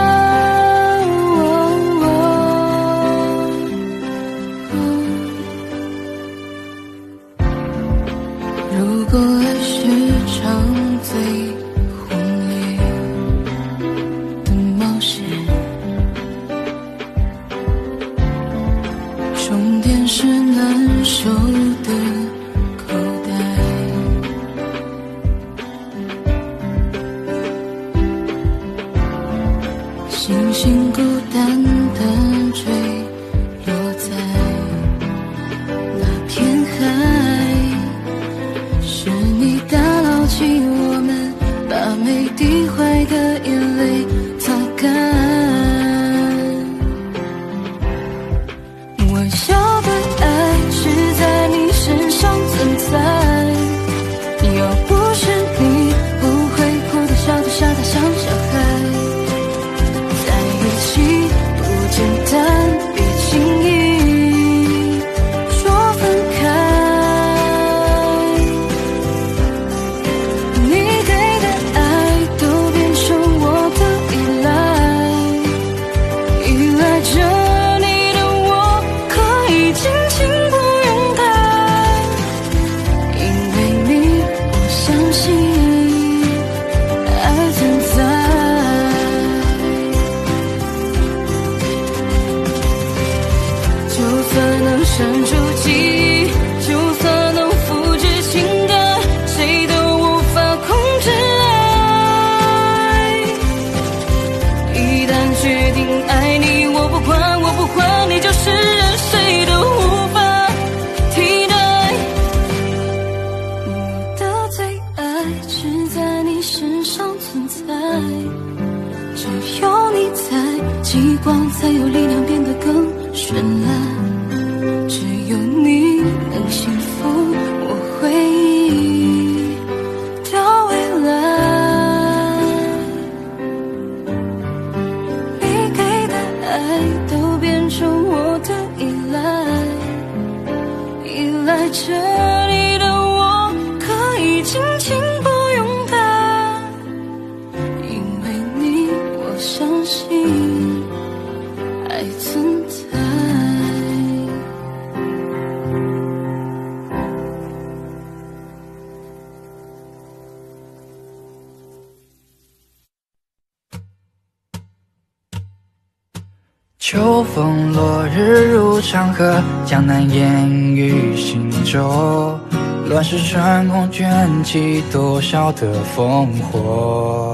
如果爱是场最轰烈的冒险，终点是难受的口袋，星星孤单地坠落在那片海，是你打捞起我们，把每滴坏的眼泪擦干。我要的爱只在你身上存在，要不是你，不会哭的笑的傻的像小孩。在一起不简单，别轻易说分开。删除记忆，就算能复制情感，谁都无法控制爱。一旦决定爱你，我不管，我不管，你就是人，谁都无法替代。我的最爱只在你身上存在，只有你在，极光才有力量变得更绚烂。只有你能幸福我回忆的未来，你给的爱都变成我的依赖，依赖着你的我，可以尽情不勇敢，因为你，我相信爱存在。 秋风落日入长河，江南烟雨行舟。乱世穿空卷起多少的烽火，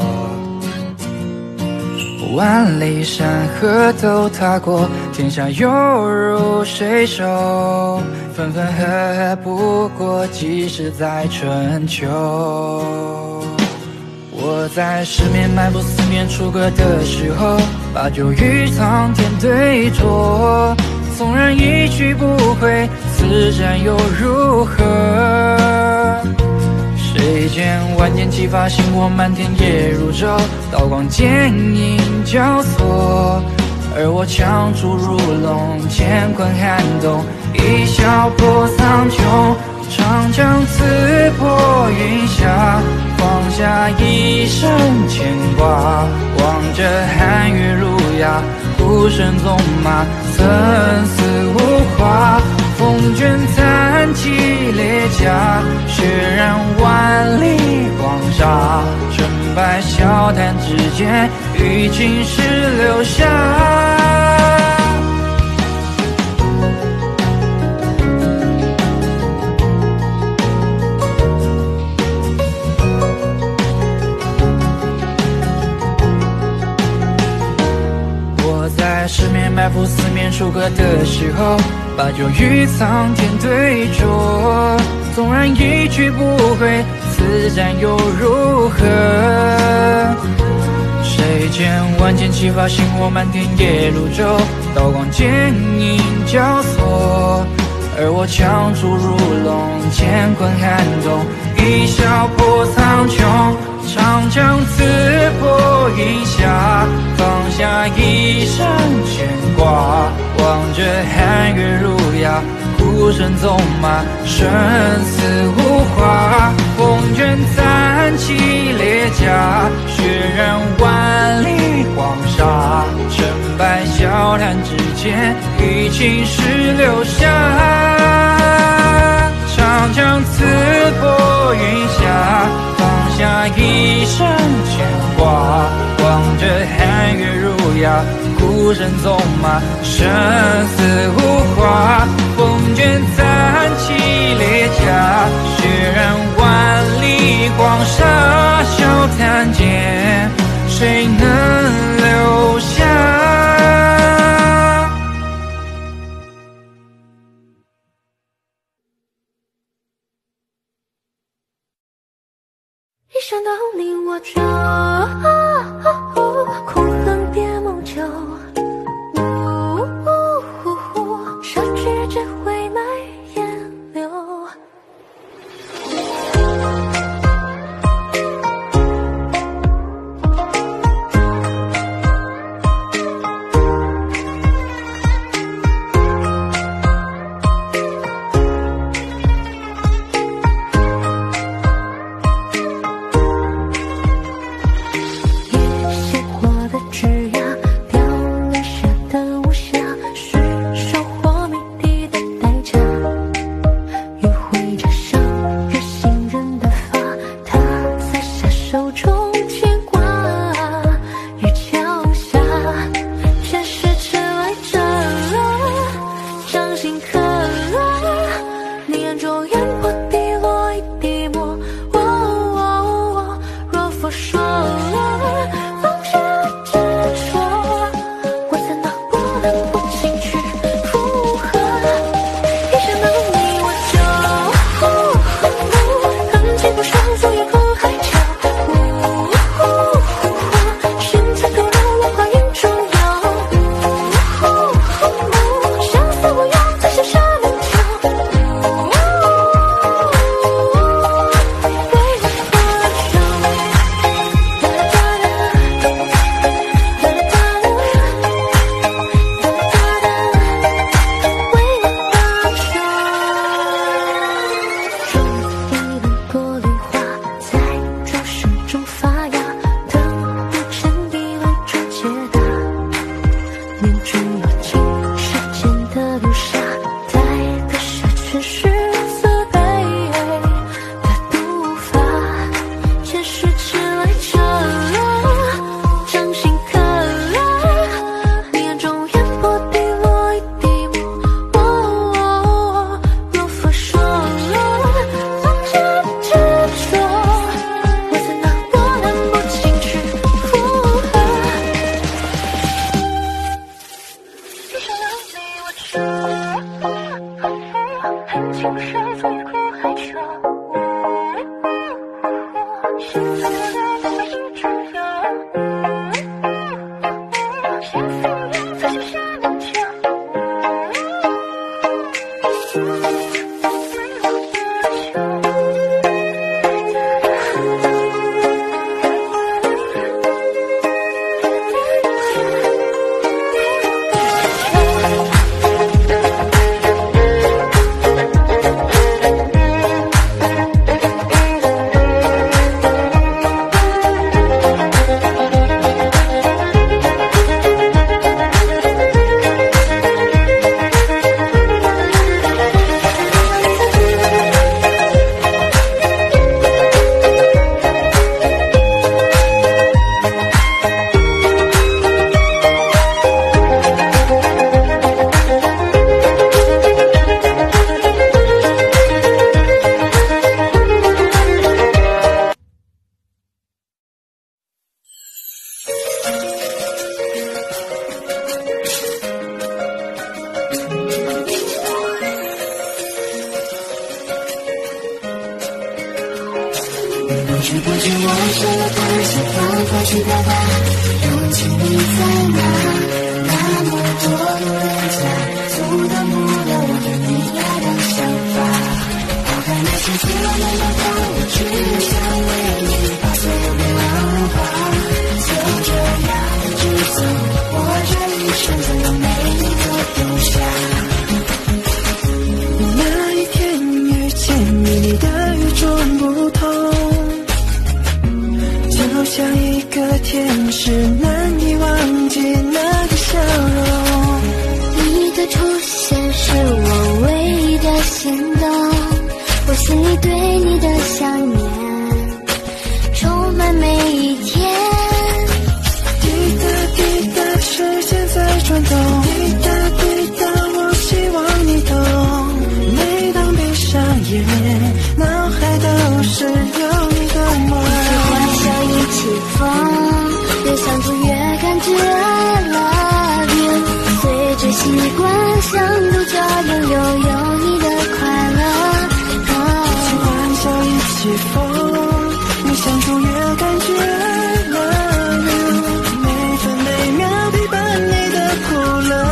万里山河都踏过，天下犹如水手。分分合合不过几时在春秋。我在十面埋伏四面楚歌的时候，把酒与苍天对酌。纵然一去不回，此战又如何？谁见万箭齐发，星火漫天夜如昼，刀光剑影交错。而我枪出如龙，乾坤撼动，一笑破苍穹。长江刺破云霞，放下一生牵挂。望着汉月儒雅，孤身纵马，生死无话。风卷残骑列甲，血染万里黄沙。成败笑谈之间，与青史留下。十面埋伏四面楚歌的时候，把酒与苍天对酌。纵然一去不回，此战又如何？谁见万箭齐发，星火漫天夜如昼，刀光剑影交错。而我枪出如龙，乾坤撼动，一笑破苍穹。长江刺破云霞，放下一生牵挂。望着汉月儒雅，孤身纵马，生死无话。风卷残骑列甲，血染万里黄沙。成败笑谈之间，与青史留下。长江刺破云霞，放下一生牵挂。望着汉月儒雅，孤身纵马，生死无话。风卷残骑列甲，血染万里黄沙。笑谈间，谁能留下？ 一想到你我就空恨别梦久，失去只会埋烟流。 什么对谁方法去表达？用情你在哪？那么多路人甲，阻挡不了我对你爱的想法。抛开那些自我的想法，我只想为你把所有的浪花，就这样一直走，我这一生中的每一个冬夏。 那一天遇见你，你的与众不同，就像一个天使，难以忘记那个笑容。 你的出现是我唯一的心动，我心里对你的想念充满每一天。 滴答滴答，时间在转动，滴答滴答，我希望你懂。每当闭上眼，脑海都是有你的梦。 一起欢笑，一起疯，越想就越感觉 I love you。随着习惯，像独角拥有有你的快乐。 一起欢笑，一起疯，越相处越感觉 I love you。每分每秒陪伴你的苦乐。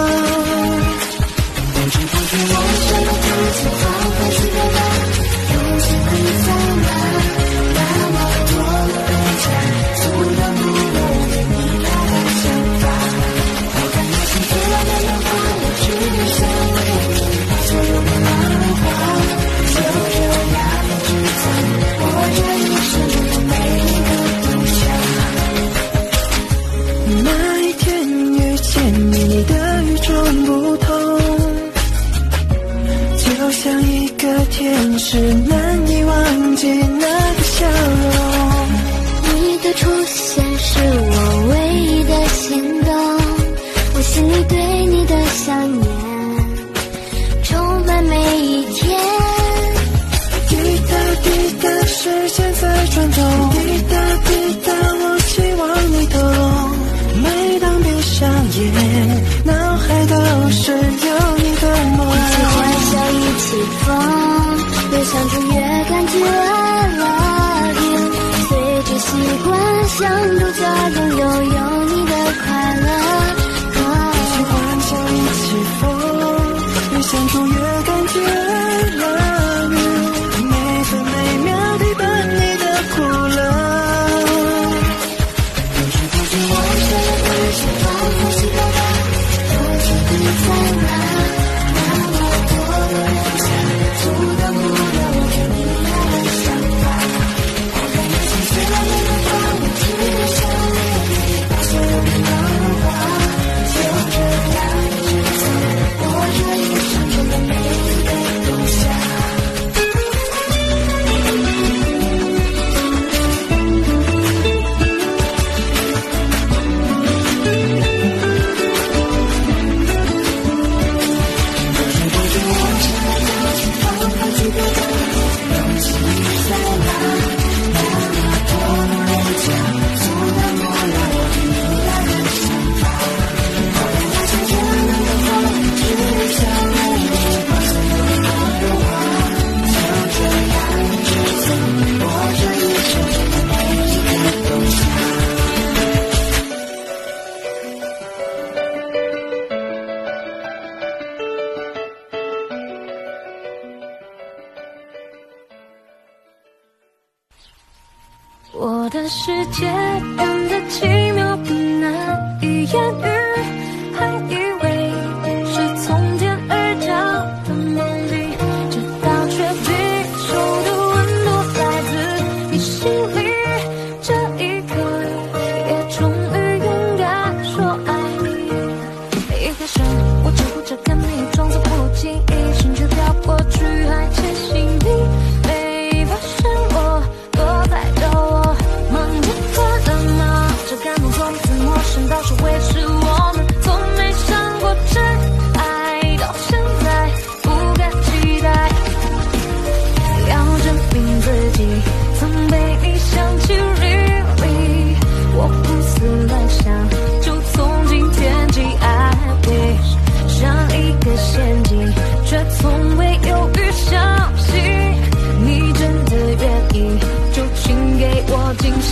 不知不觉，我什么对谁方法去表达？用心你在哪？那么多路人甲，阻挡不了我对你爱的想法。抛开那些自我的浪花，我只想为你把所有的浪花，就这样一直走，我这一生中的每一个冬夏。 那一天遇见你，你的与众不同，就像一个天使，难以忘记那个笑容。 你的出现是我唯一的心动，我心里对你的想念充满每一天。 滴答滴答，时间在转动，滴答滴答，我希望你懂。每当闭上眼，脑海都是有你的梦。 一起欢笑，一起疯，越想就越感觉 I love you。随着习惯，像独角拥有有你的快乐。 一起欢笑，一起疯，越相处越感觉 I love you。每分每秒陪伴你的苦乐。 不知不觉，我什么对谁方法去表达？用情你在哪？那么多路人甲，阻挡不了我对你爱的想法。抛开那些自我的浪花，我只想为你把所有的浪花，就这样一直走，我这一生中的每一个冬夏。 我的世界变得奇妙不难以言喻，还以为是从天而降的梦里，直到却比手的温度来自你心里。这一刻也终于勇敢说爱你。一开始我只顾着跟你装作不经意，心却飘过去，还窃喜你没发现我躲在角落。这感动从此陌生到是会是我们从没想过真爱，到现在不敢期待，要证明自己曾被你想起 really。 我胡思乱想，就从今天起 I wish 像一个陷阱，却从未犹豫相信你真的愿意，就请给我惊喜。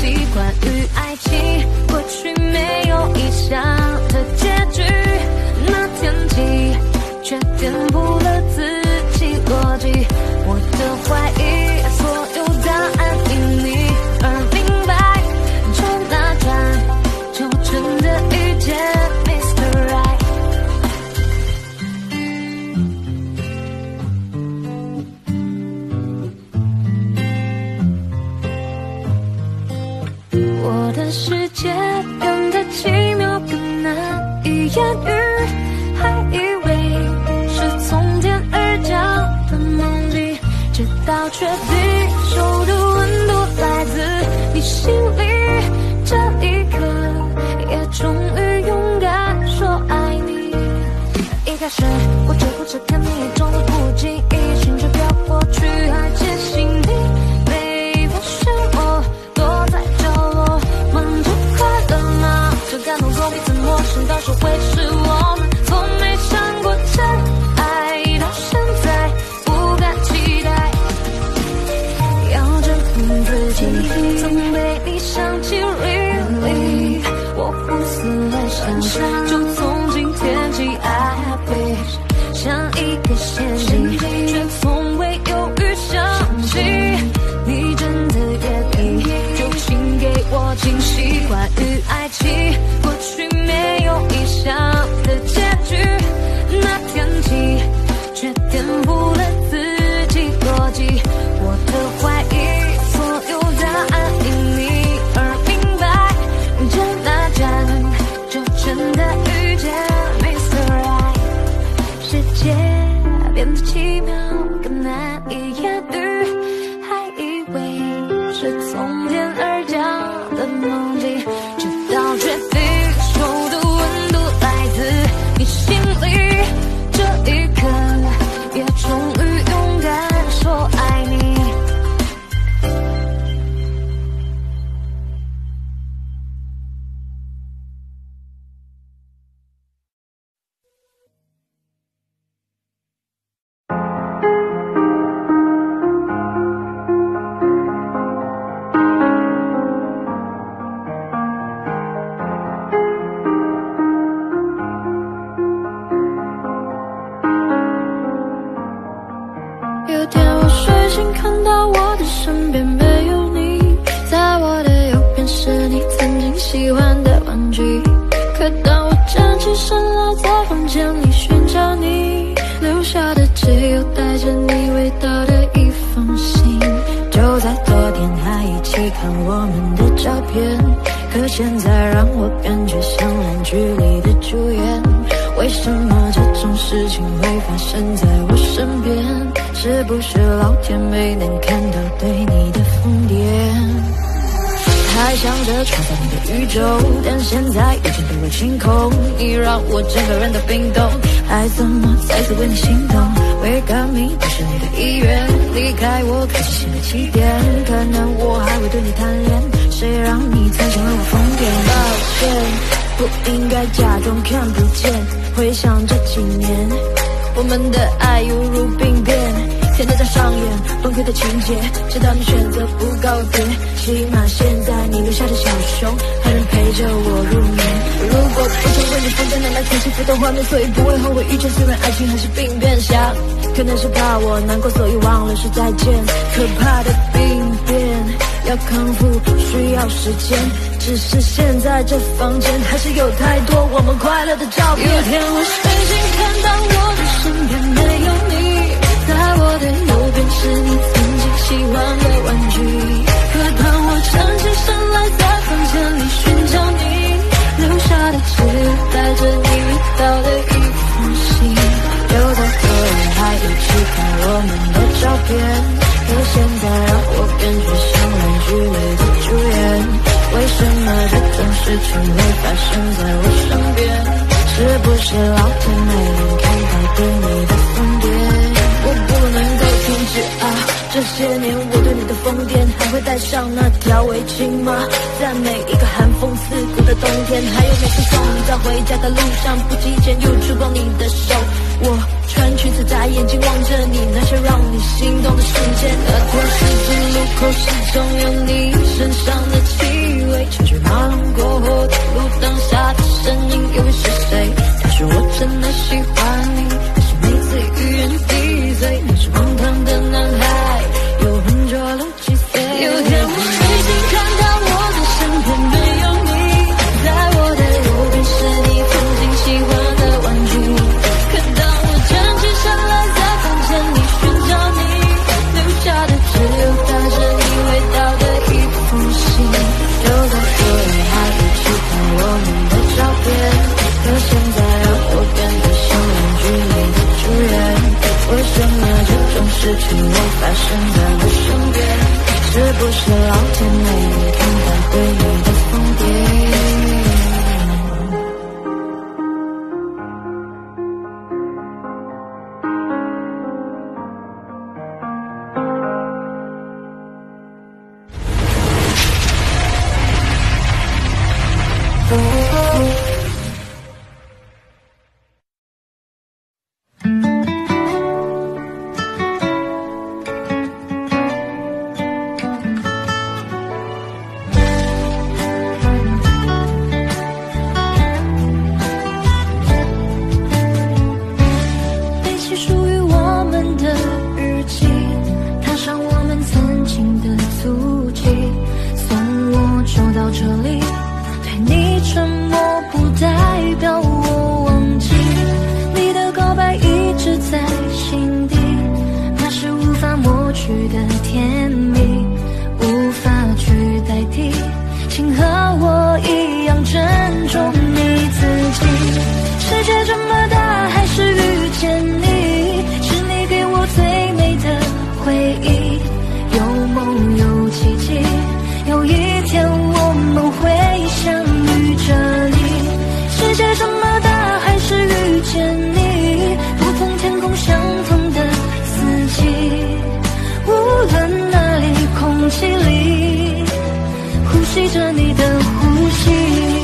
变得奇妙更难以言喻，还以为是从天而降的梦境，直到确定手的温度来自你心里，这一刻也终于勇敢说爱你。一开始我只顾着看你眼中的不经意，心却飘过去，还坚信你没发现我躲在角落忙着快乐吗？这感动从彼此陌生到说会是我们，从没想过真爱，到现在不敢期待，要证明自己曾被你想起 really， 我胡思乱想，就从今天起 I happy， 像一个陷阱，却从未犹豫相信你真的愿意，就请给我惊喜。关于爱情，过去没有理想的结局，那天起却颠覆了自己逻辑，我的怀疑所有答案因你而明白，真的真就真的遇见 Mister Right， 世界变得奇妙更难以言喻，还以为是从天而降的梦境，直到确定手的温度来自你心里，这一刻也终于勇敢说爱你。有天我睡醒看到我的身边没有你，在我的右边是你曾经喜欢的玩具，可当我站起身来在房间里寻找你，留下的只有带着你味道的一封信。就在昨天还一起看我们的照片，可现在让我感觉像烂剧里的主演，为什么这种事情会发生在我身边？是不是老天没能看到对你的疯癫？还想着创造你的宇宙，但现在已经被我清空，你让我整个人都冰冻，爱怎么再次为你心动？ Wake up me 不是你的意愿，离开我开始新的起点，可能我还会对你贪恋，谁让你踩上了我疯癫？抱歉，不应该假装看不见，回想这几年，我们的爱犹如病变，天天在上演崩溃的情节，直到你选择不告别，起码现在你留下的小熊还能陪着我入眠。如果不曾为你分担那那天幸福的画面，所以不会后悔遇见，虽然爱情还是病变，想可能是怕我难过，所以忘了说再见。可怕的病变要康复需要时间，只是现在这房间还是有太多我们快乐的照片。有天我睡醒看到我的身边没有你，在我的右边是你曾经喜欢的玩具，可当我站起身来在房间里寻找你，留下的只有带着你味道的一封信。就在昨日还一起看我们的照片，可现在让我感觉像烂剧里的主演，为什么这种事情会发生在我身边？是不是老天没能看到对你的疯癫？我不能够停止啊！这些年我对你的疯癫，还会带上那条围巾吗？在每一个寒风刺骨的冬天，还有每次送你在回家的路上，不经意间又触碰你的手，我穿裙子在眼睛望着你，那些让你心动的瞬间。那条十字路口始终有你身上的气味，车水马龙过后的路灯下的身影又是谁？他说我真的喜欢你，但是每次与人闭嘴，那是荒唐的男孩，又浑浊了几岁。有天我睡醒看到我的身边没有你，在我的右边是你曾经喜欢的玩具，可当我站起身来在房间里寻找你，留下的只有带着你味道的一封信。就在昨日还一起看重你自己。世界这么大，还是遇见你，是你给我最美的回忆。有梦有奇迹，有一天我们会相遇这里。世界这么大，还是遇见你，不同天空相同的四季。无论哪里，空气里呼吸着你的呼吸。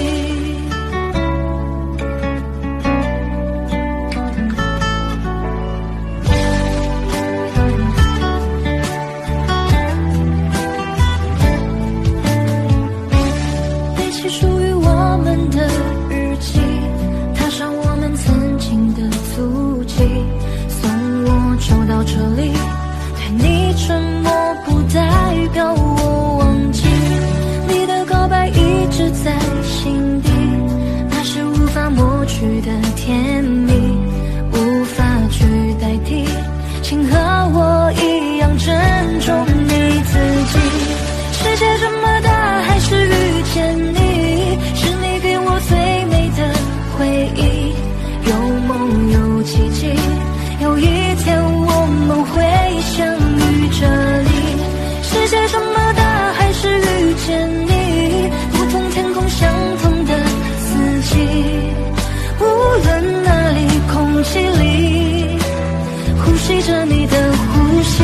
背起属于我们的日记，踏上我们曾经的足迹，送我走到这里。对你沉默不代表我忘记，你的告白一直在心底，那是无法抹去的甜蜜，无法去代替，请和我一样珍重你自己。世界这么大，还是遇见你，是你给我最美的回忆。有梦有奇迹，有一天我们会相遇这里。世界这么大，还是遇见你，不同天空相同的四季。无论哪里，空气里呼吸着你的呼吸。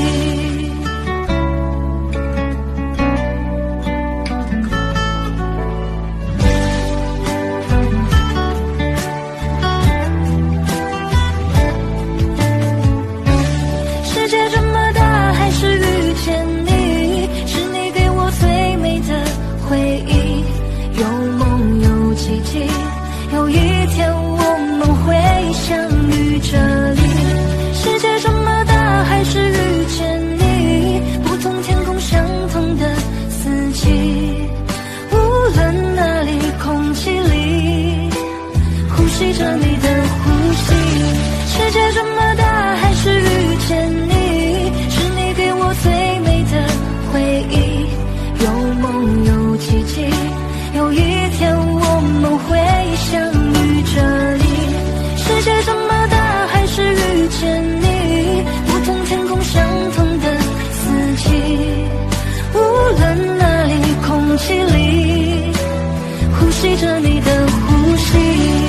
世界这么大，还是遇见你，是你给我最美的回忆。有梦有奇迹，有一天我们会相遇这里。世界这么大，还是遇见你，不同天空相同的四季。无论哪里，空气里呼吸着你的呼吸。世界这么大，还是遇见你，是你给我最美的回忆。有梦有奇迹，有一天我们会相遇这里。世界这么大，还是遇见你，不同天空相同的四季。无论哪里，空气里呼吸着你的呼吸。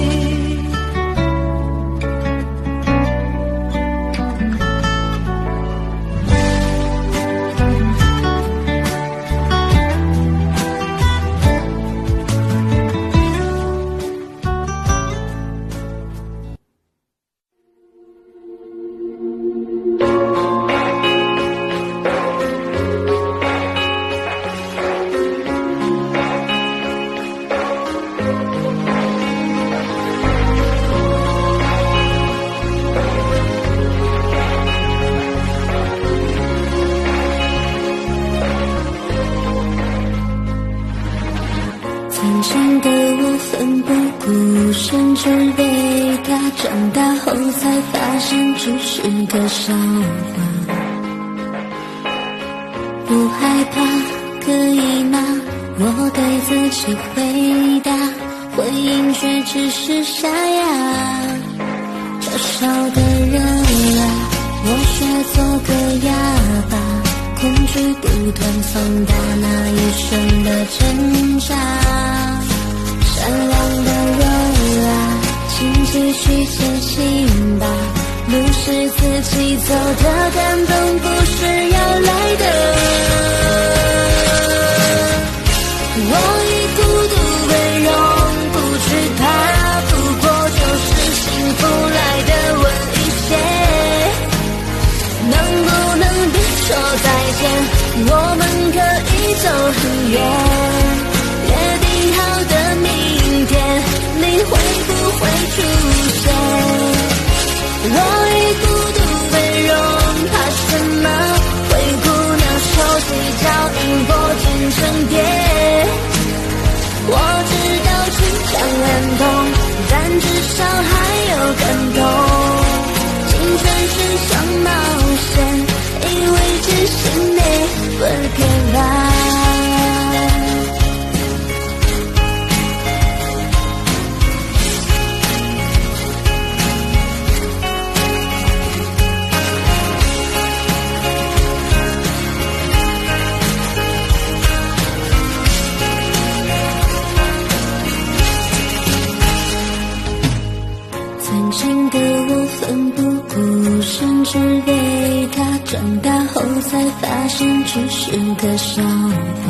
从前的我奋不顾身准备它，长大后才发现只是个笑话。不害怕，可以吗？我对自己回答，回应却只是沙哑。嘲笑的人啊，我学做个哑巴，恐惧不断放大那一瞬的挣扎。善良的人啊，请继续前行吧，路是自己走的，感动不是要来的。我已孤独被容，不惧怕，不过就是幸福来的晚一些。能不能别说再见，我们可以走很远。约定好的明天，你会不会出现？我已孤独被容，怕什么？灰姑娘熟悉脚印，拨进成蝶。我知道逞强很痛，但至少还有感动。青春身上冒险，因为真心没porque va。 奋不顾身，只给他长大后才发现只是个笑话。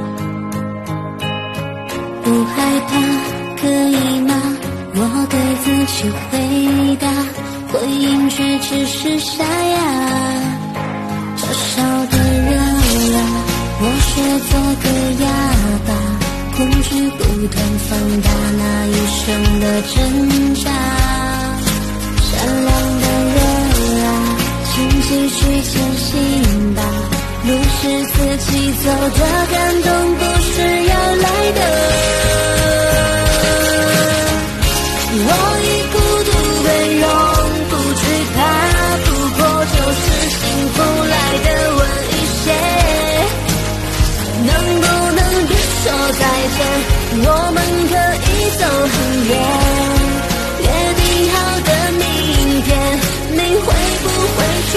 不害怕可以吗？我对自己回答，回应却只是沙哑。小小的人啊，我学做个哑巴，恐惧不断放大那一生的挣扎。善良的人啊，请继续前行吧，路是自己走的，感动不是要来的。我已孤独被容，不惧怕，不过就是幸福来的晚一些。能不能别说再见，我们可以走很远，约定好的明天，你会不会出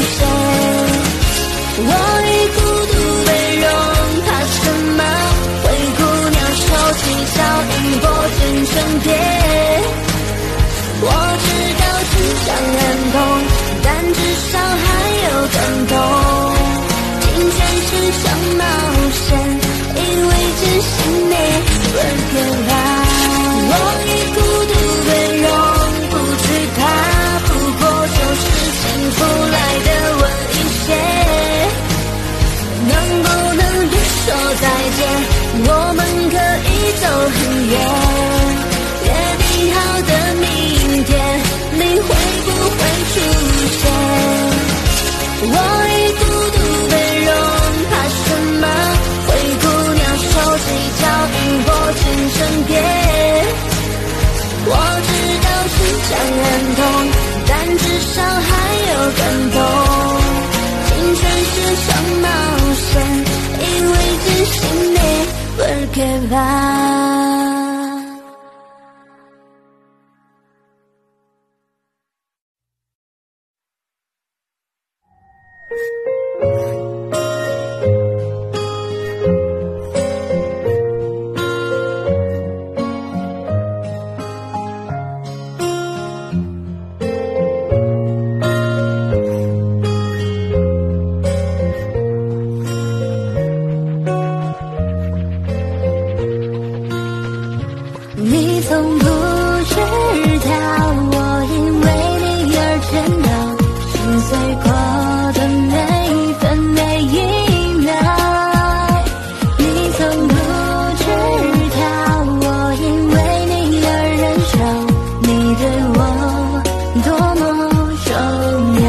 现？我已孤独被容，怕什么？灰姑娘手起脚印，拨成成片。我知道成长很痛，但至少还有感动。青春是场冒险，因为艰辛never give up。我已孤独被容，不惧怕，不过就是幸福来的晚一些。能不能别说再见，我们可以走很远，约定好的明天，你会不会出现？我已孤独被容，怕什么？灰姑娘手起脚印，拨成成片。我知道成长很痛，但至少还有感动。青春是场冒险，因为艰辛never give up。 你从不知道，我因为你而颤抖，心碎过的每一分每一秒。你从不知道，我因为你而忍受，你对我多么重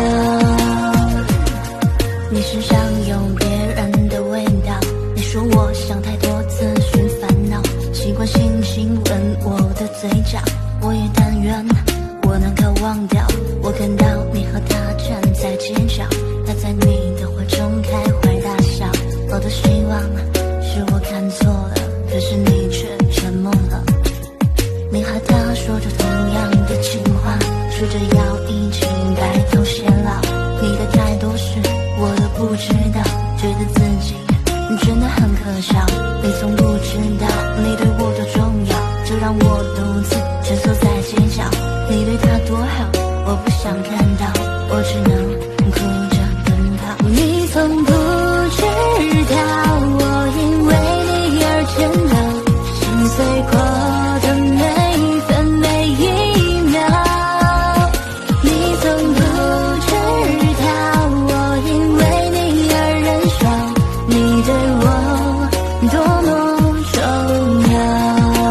要。你身上有别人的味道，你说我想太多，自寻烦恼，习惯性亲吻我的嘴角，我也但愿我能够忘掉。我看到你和他站在街角，他在你的怀中开怀大笑。我的希望是我看错了，可是你却沉默了。你和他说着同样的情话，说着要一起白头偕老。你的态度是我都不知道，觉得自己真的很可笑。你从不知道你对我多重要，就让我独自蜷缩在街角。你对他多好，我不想看到，我只能哭着奔跑。你从不知道，我因为你而颤抖，心碎过的每一分每一秒。你从不知道，我因为你而忍受，你对我多么重要。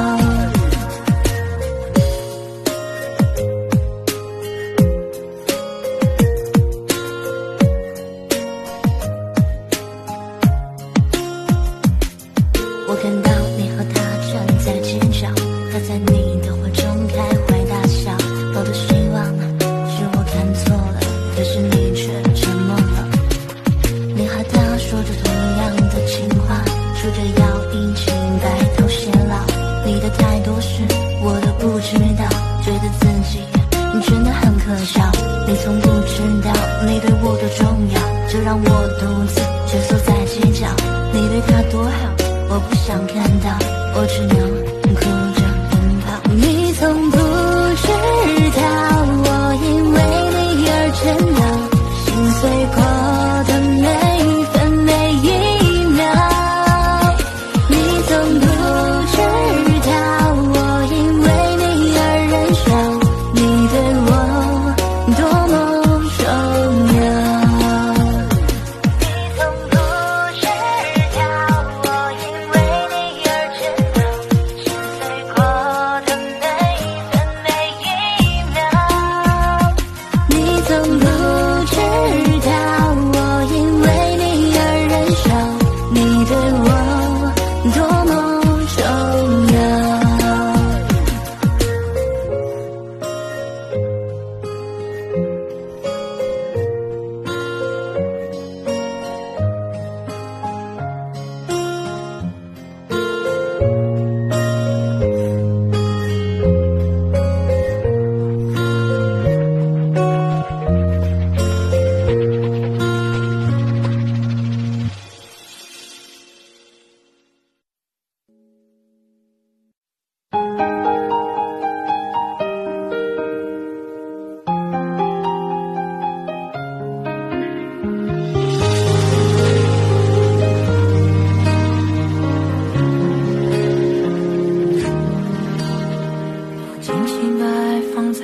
我看到你和他站在街角，他在你的怀中开怀大笑。我的希望是我看错了，可是你却沉默了。你和他说着同样的情话，说着要一起白头偕老。你的态度是我都不知道，觉得自己真的很可笑。你从不知道你对我多重要，就让我独自蜷缩在街角。你对他多好，我不想看到，我只能哭着奔跑。你从不知道，我因为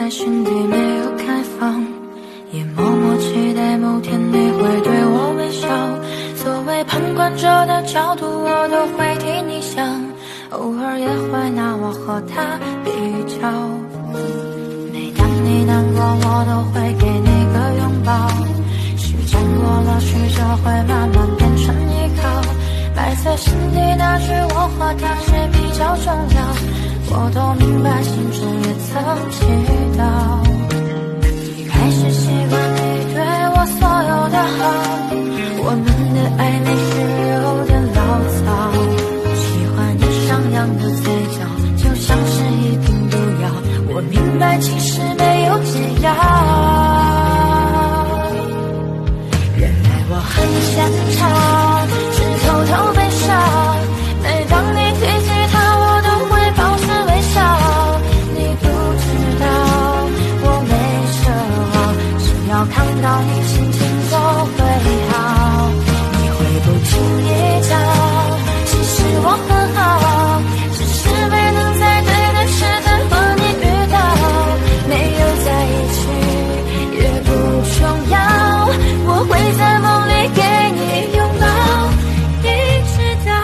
在心底没有开放，也默默期待某天你会对我微笑。所谓旁观者的角度我都会替你想，偶尔也会拿我和他比较。每当你难过我都会给你个拥抱，时间过了许久会慢慢变成依靠，埋在心底那句我和他谁比较重要，我都明白心中也曾祈祷。一开始习惯你对我所有的好，我们的暧昧是有点潦草，喜欢你上扬的嘴角就像是一瓶毒药，我明白其实没有解药。原来我很擅长是偷偷悲伤，每当你提起他我都会保持微笑，你不知道我没奢望，只要看到你心情就会好，你会不经意讲其实我很好，只是没能在对的时间和你遇到，没有在一起也不重要，我会在梦里给你拥抱，一直到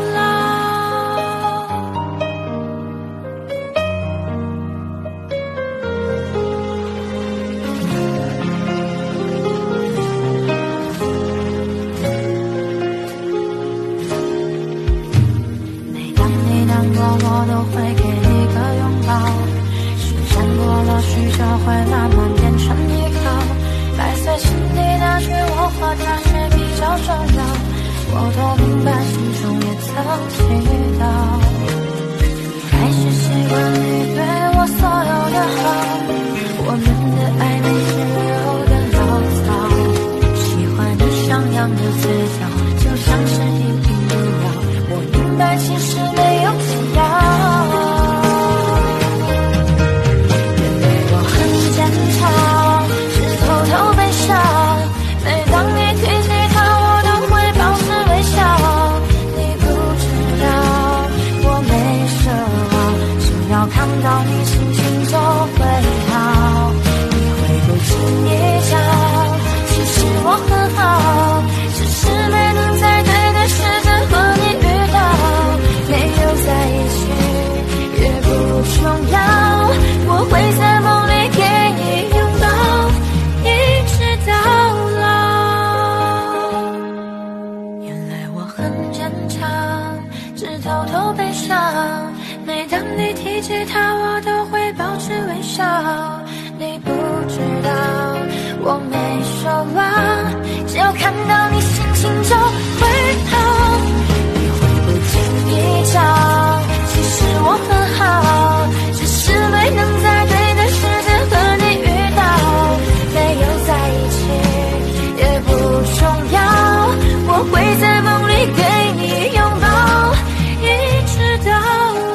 每当你难过我都会给你个拥抱，时间过了许久会慢慢变成依靠，埋在心底那句我和他谁比较重要，我都明白心中也曾祈祷。一开始习惯你对我所有的好，我们的暧昧是有点潦草，喜欢你上扬的嘴角就像是一瓶毒药，我明白其实没有解药。原来我很坚强是偷偷悲伤，每当你提起他我都会保持微笑，你不知道我没奢望，只要看到你心情就会好，你会不经意讲其实我很好，只是没能在对的时间和你遇到，没有在一起也不重要，我会在梦里给你拥抱，一直到老。原来我很坚强只偷偷悲伤，每当你提起他我都会保持微笑，你不知道我没奢望，只要看到你心情就会好，你会不经意讲其实我很好，只是没能在对的时间和你遇到，没有在一起也不重要，我会在梦里给你拥抱，一直到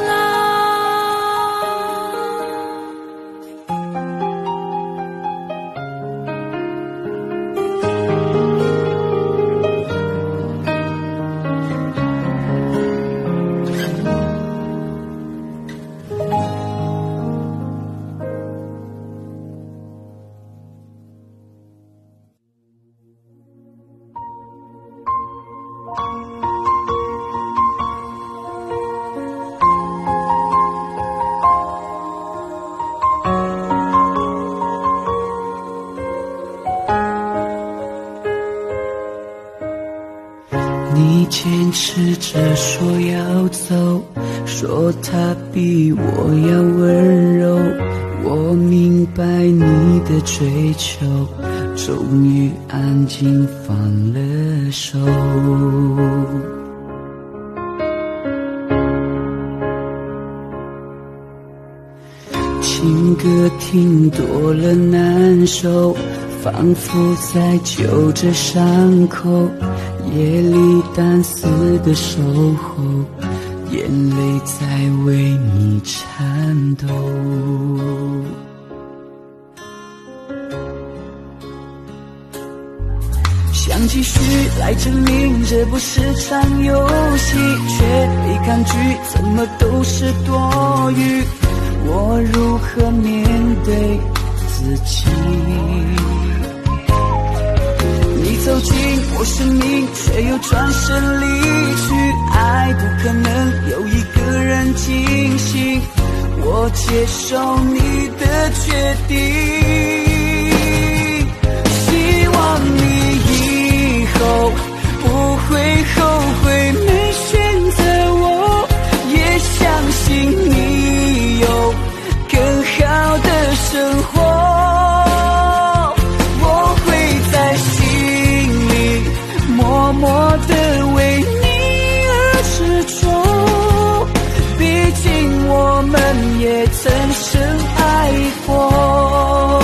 你坚持着说要走，说他比我要温柔，我明白你的追求，终于安静放了手。情歌听多了难受，仿佛在揪着伤口，夜里单丝的守候，眼泪在为你颤抖。想继续来证明这不是场游戏，却被抗拒，怎么都是多余。我如何面对自己。你走进我生命，却又转身离去，爱不可能有一个人进行，我接受你的决定。希望你以后不会后悔没选择我，也相信你有更好的生活。我会在心里默默地为你而执着，毕竟我们也曾深爱过。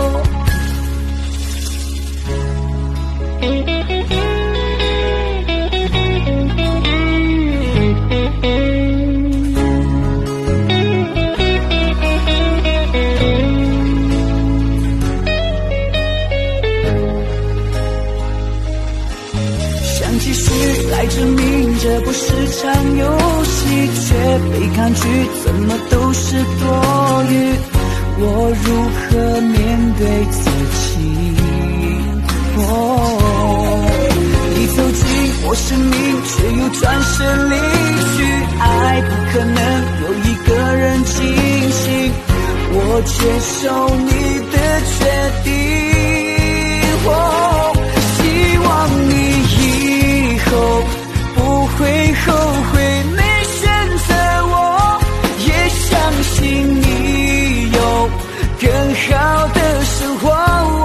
想继续来证明这不是场游戏，却被抗拒，怎么都是多余。我如何面对自己？哦，你走进我生命，却又转身离去，爱不可能有一个人进行，我接受你的决定。哦，希望你以后不会后悔没选择我，也相信你有更好的生活。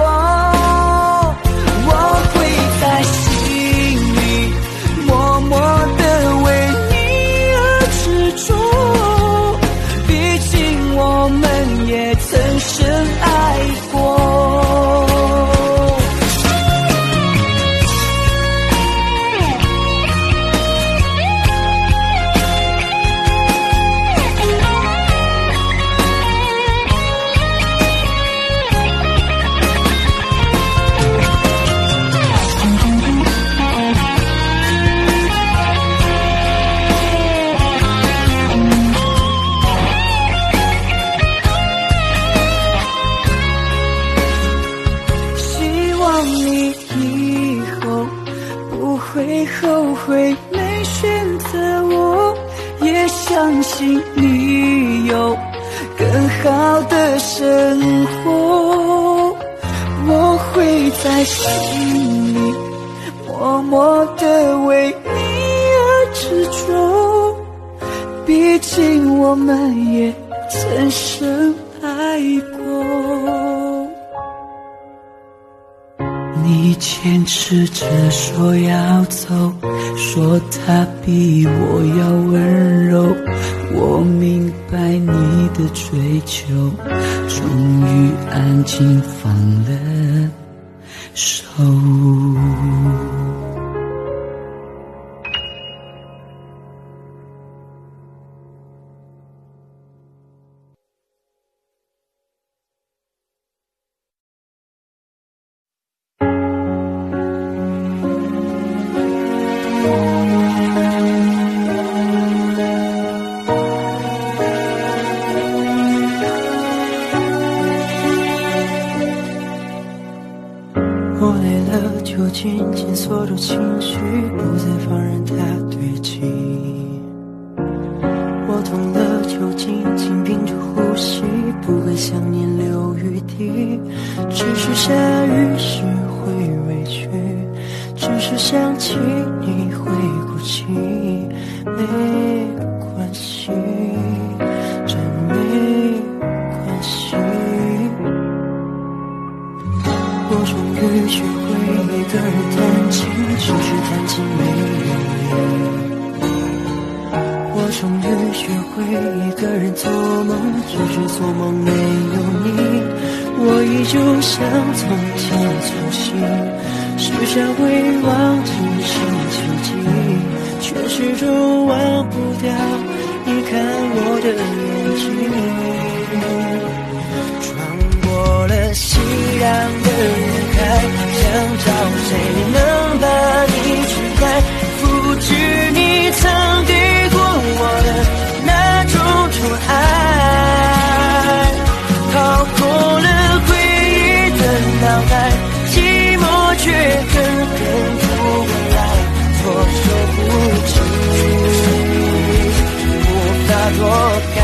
我会在心里默默地为你而执着，毕竟我们也曾深爱过。后悔没选择我，也相信你有更好的生活。我会在心里默默地为你而执着，毕竟我们也曾深爱过。你坚持着说要走，说他比我要温柔，我明白你的追求，终于安静放了手。我累了，就紧紧锁住情绪，不再放任它堆积。我痛了，就紧紧屏住呼吸，不给想念留余地。只是下雨时会委屈，只是想起你会哭泣。没关系，真没关系。我终于学会一个人弹琴，只是弹琴没有你。我终于学会一个人做梦，只是做梦没有你。我依旧像从前粗心，时常会忘记星期几，却始终忘不掉你看我的眼睛。穿过了夕阳的人海，想找谁能把你取代，复制你曾给过我的那种宠爱，好过躲开。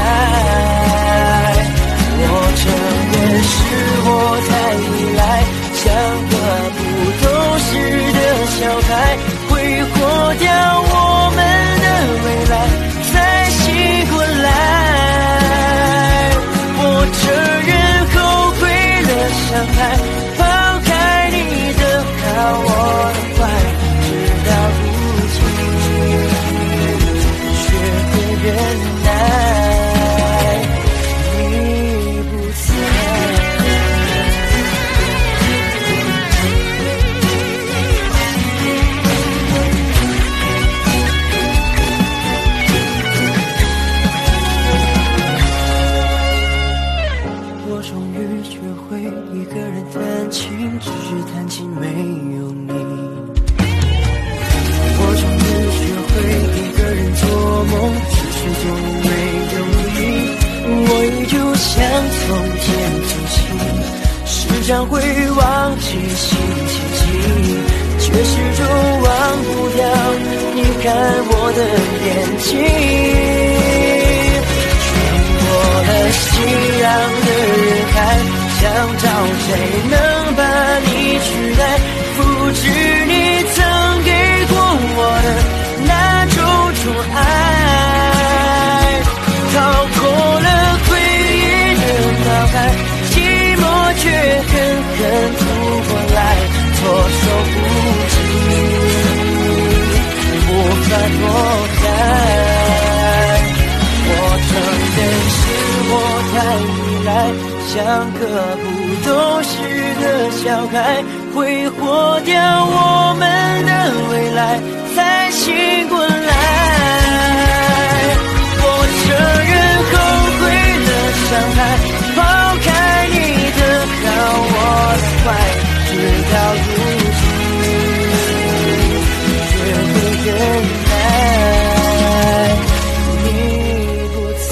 我承认是我太依赖，像个不懂事的小孩，挥霍掉我们的未来，才醒过来。我承认后悔了伤害，抛开你的好我的坏，直到如今学会原来你不在。我终于学会一个人弹琴，只是弹琴没有你。我终于学会一个人做梦，只是做梦没有你。我依旧像从前做起，时常会忘记星期几，却始终忘不掉你看我的眼睛。穿过了熙攘的人海，想找谁能把你取代，复制你曾给过我的那种宠爱。逃过了回忆的脑海，寂寞却狠狠扑过来，措手不及，无法躲开。我承认是我太依赖，像个不懂事的小孩，挥霍掉我们的未来，才醒过来。我承认后悔了伤害，抛开你的好我的坏，直到如今学会原来你不在。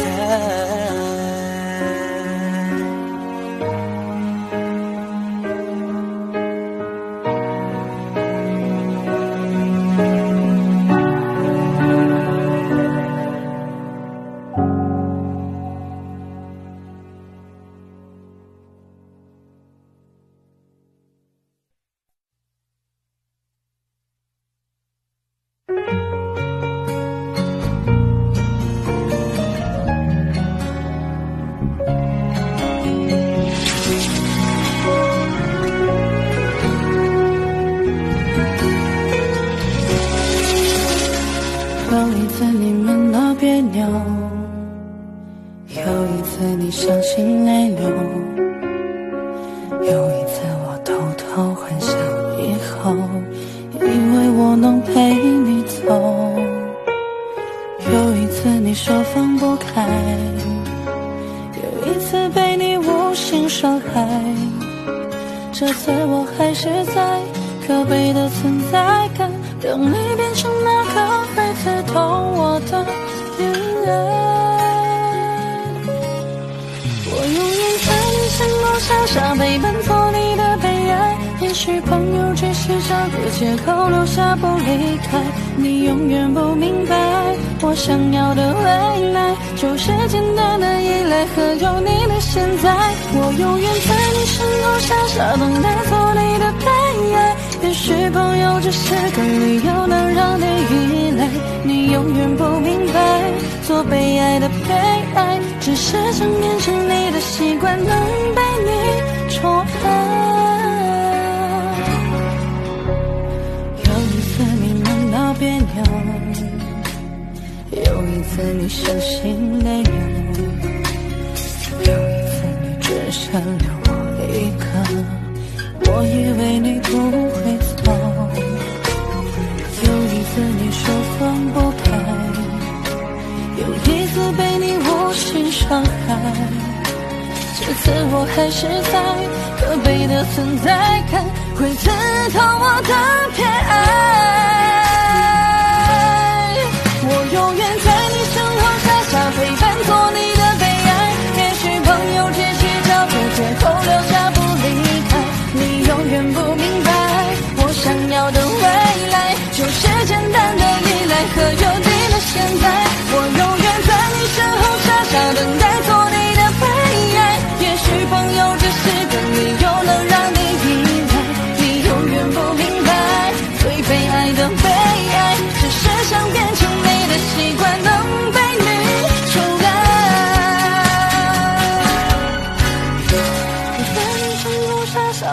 有一次你们闹别扭，有一次你伤心泪流，有一次我偷偷幻想以后，以为我能陪你走，有一次你说放不开，有一次被你无心伤害，这次我还是在可悲的存在感，等你变成那个会刺痛我的眼泪。我永远在你身后傻傻陪伴，做你的悲哀，也许朋友只是找个借口留下不离开，你永远不明白我想要的未来就是简单的依赖和有你的现在。我永远在你身后傻傻等待做你的悲哀，也许朋友只是个理由能让你依赖，你永远不明白做被爱的悲哀只是想变成你的习惯，能被你宠爱。有一次你们闹别扭，有一次你伤心泪流，有一次你只剩留我一个，我以为你不会走，有一次你说放不开，有一次被你无心伤害，这次我还是在可悲的存在感，会刺痛我的偏爱。我永远在你身后傻傻陪伴，做你的悲哀，也许朋友只是找个借口留下不离开，你永远不明白我想要的未来就是简单的依赖和有你的现在。我永远在你身后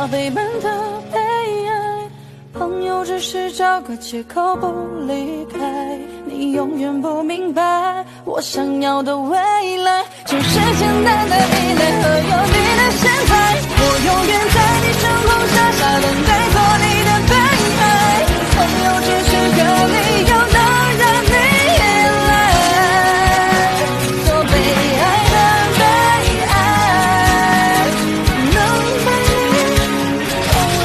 背叛的悲哀，朋友只是找个借口不离开。你永远不明白，我想要的未来就是简单的依赖和有你的现在。我永远在你身后傻傻等待做你的备胎，朋友只是个理由能让你依赖，做被爱的被爱，能被你宠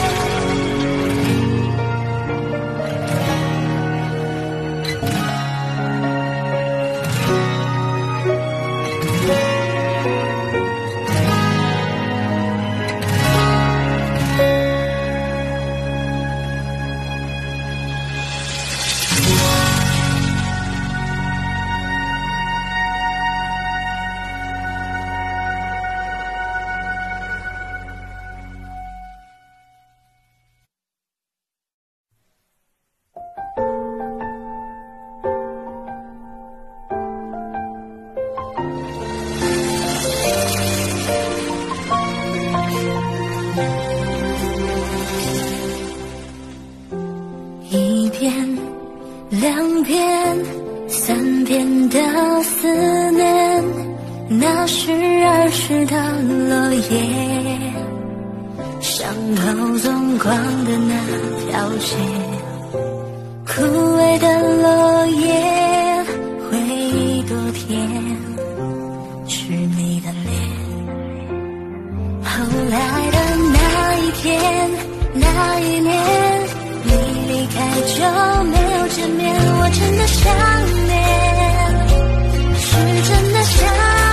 一遍两遍三遍的思念，那是儿时的落叶，伤口纵光的那条线，枯萎的落叶，回忆多甜，是你的脸。后来的那一天那一年，你离开就没有见面，我真的想念，是真的想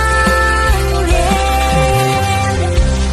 念。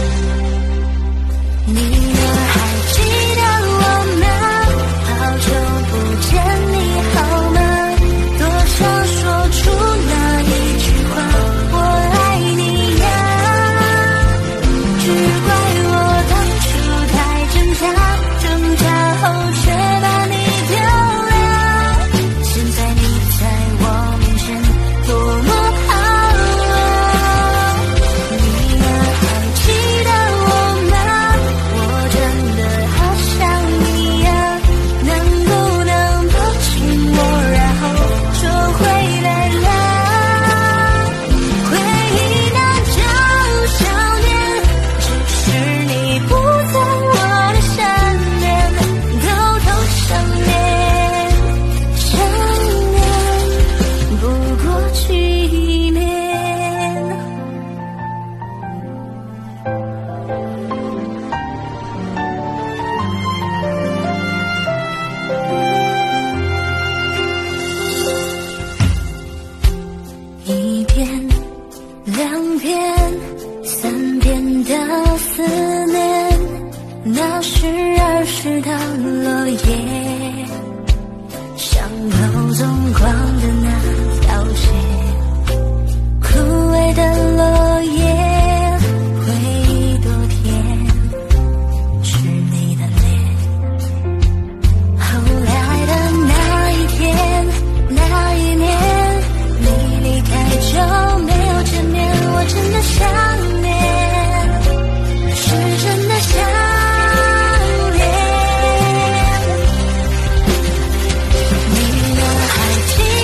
你呢？还记得我吗？好久不见，你好吗？多想说出那一句话，我爱你呀。只怪我当初太挣扎，挣扎后却把你丢了。现在你在我面前多么好啊！你呢？还记得我吗？我真的好想你呀，能不能抱紧我，然后就回来了？回忆那叫想念，只是你不在我的身边，偷偷想念，想念不过去面。一遍两遍三遍的思念，那是儿时的落叶，伤口纵光的那条线，枯萎的落叶，回忆多甜，是你的脸。后来的那一天那一年，你离开就没有见面，我真的想念，是真的想念。你呢？还记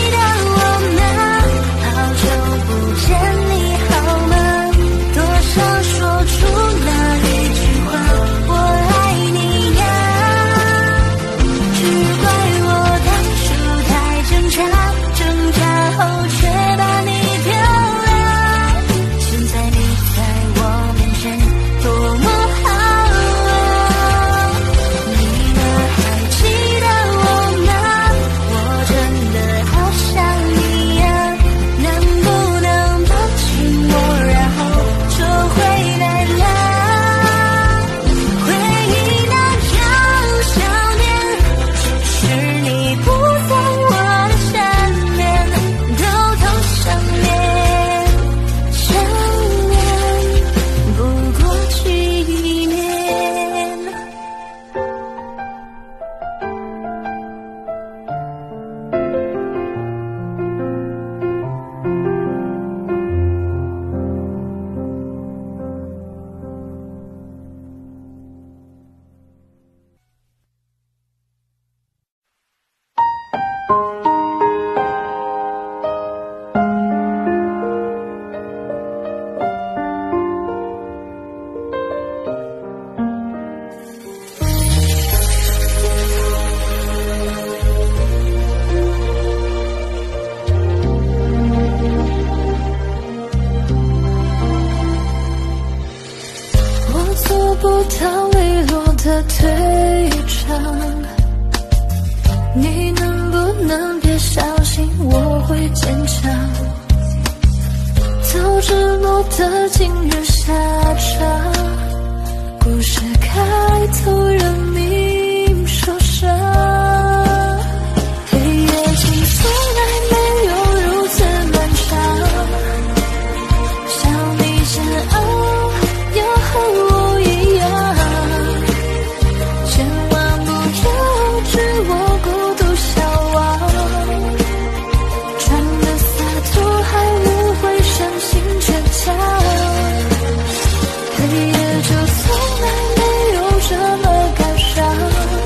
不到利落的退场，你能不能别小心我会坚强？早知落得今日下场，故事开头人命受伤。黑夜情从来没有如此漫长，想你煎熬要和我一样，千万不要知我孤独消亡，穿的洒脱还无悔伤心倔强。黑夜就从来没有这么感伤，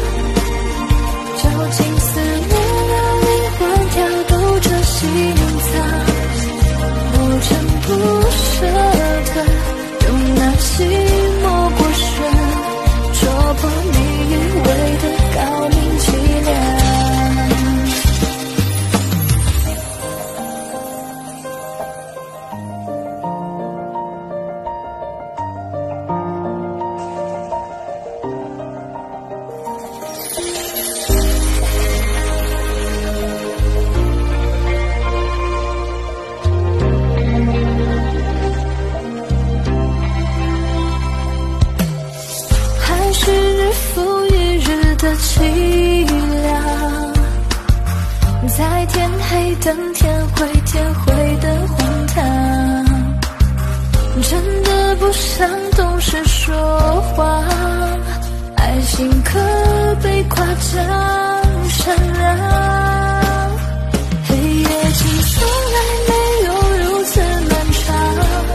绞尽思念让灵魂跳动着心脏，不争不舍的用那寂寞过深，戳破你以为的高明凄凉。还是日复一日的凄凉，在天黑等天灰天灰的荒唐，真的不想懂事说谎，爱情可被夸张渲染。黑夜情从来没有如此漫长，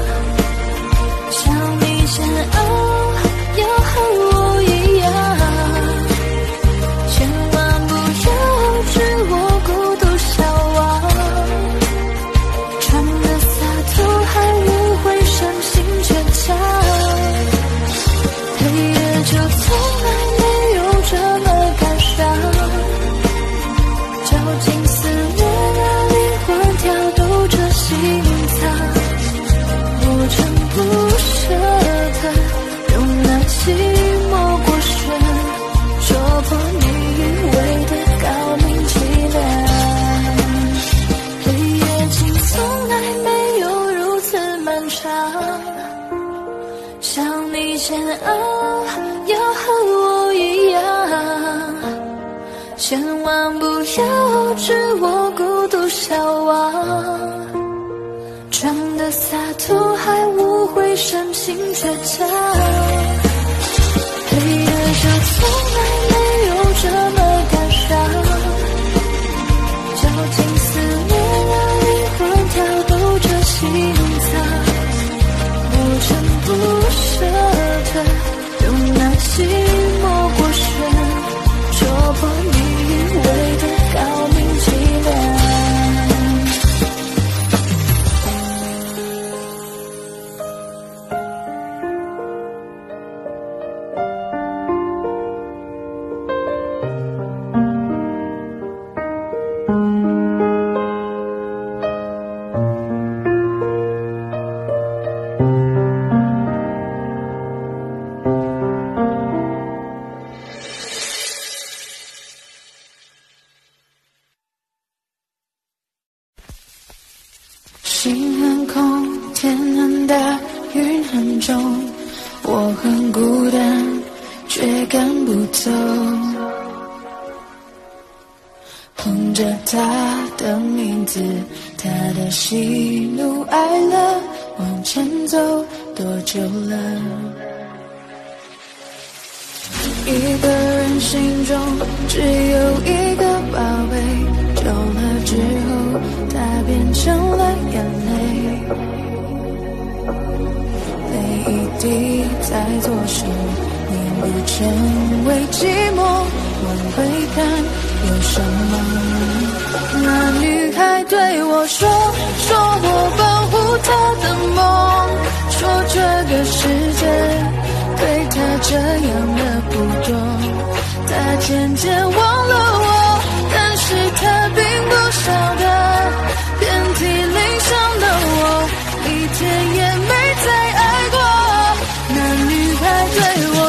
想你煎熬要和我一样，千万不要知我孤独消亡，穿的洒脱还无悔伤心倔强。黑夜就从来没有这么感伤，绞尽思念让灵魂跳动着心脏，不争不舍的用那寂寞过深，戳破你以为的高明凄凉。黑夜情从来没有如此漫长，想你煎熬要和我一样，千万不要知我孤独消亡，装的洒脱还无悔伤心倔强。黑夜就从来没有这么感伤，绞尽思念让灵魂跳动着心脏，不争不舍的用那寂寞过深，戳破你以为的高明凄凉。心很空，天很大，云很重，我很孤单，却赶不走。哼着他的名字，他的喜怒哀乐，往前走多久了？一个人心中只有一个宝贝，久了之后，它变成了眼泪，泪一滴在左手，凝不成为寂寞，往回看有什么？那女孩对我说，说我保护她的梦，说这个世界对他这样的不多，他渐渐忘了我，但是他并不晓得，遍体鳞伤的我，一天也没再爱过。那女孩对我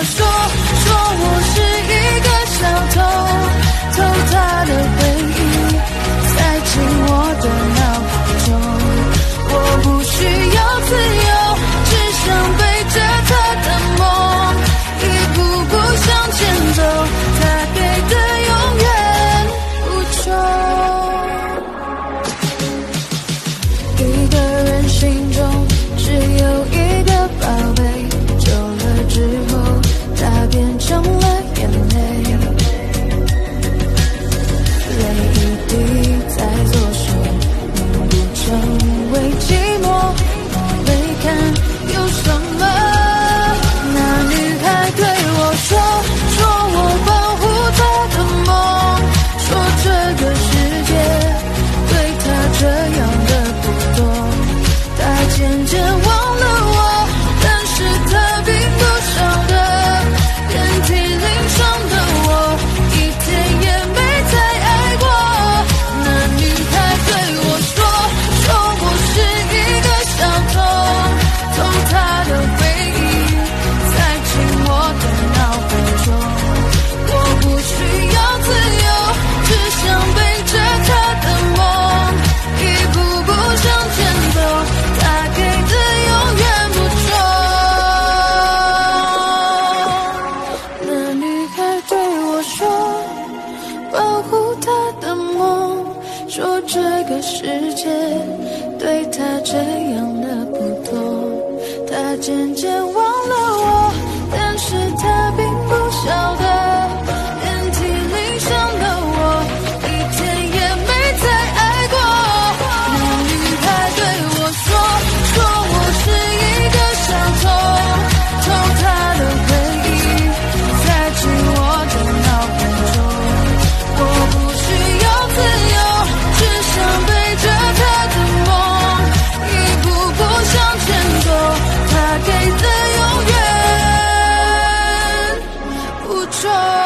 渐渐忘了我，但是他并不晓得，遍体鳞伤的我，一天也没再爱过。那女孩对我说，说我是一个小偷，偷她的回忆，塞进我的脑海中。我不需要自由，只想背着她的梦，一步步向前走，她给的永远不重。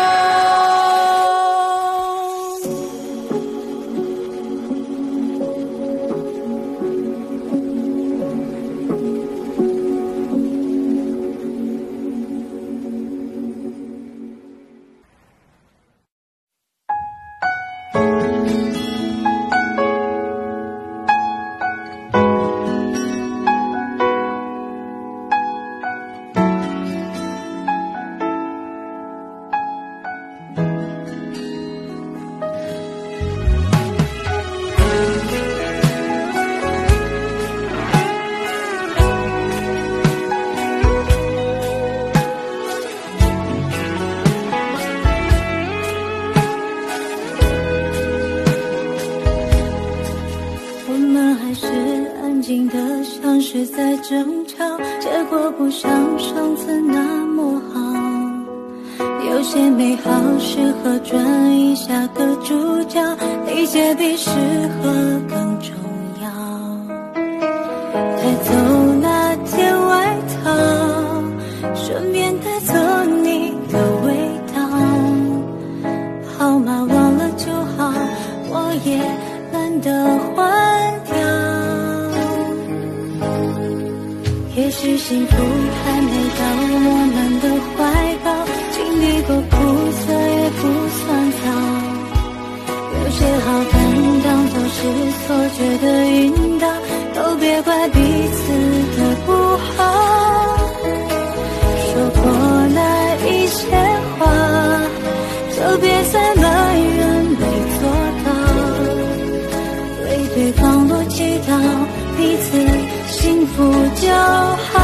像是在争吵，结果不像上次那么好。有些美好适合转移下个主角，理解比适合更重要。带走那件外套，顺便带走你的味道。号码忘了就好，我也懒得换掉。也许幸福还没到我们的怀抱，经历过苦涩也不算早。有些好感当作是错觉的引导，都别怪彼此的不好。说过那一些话，就别再埋怨没做到，为对方多祈祷，彼此幸福就好。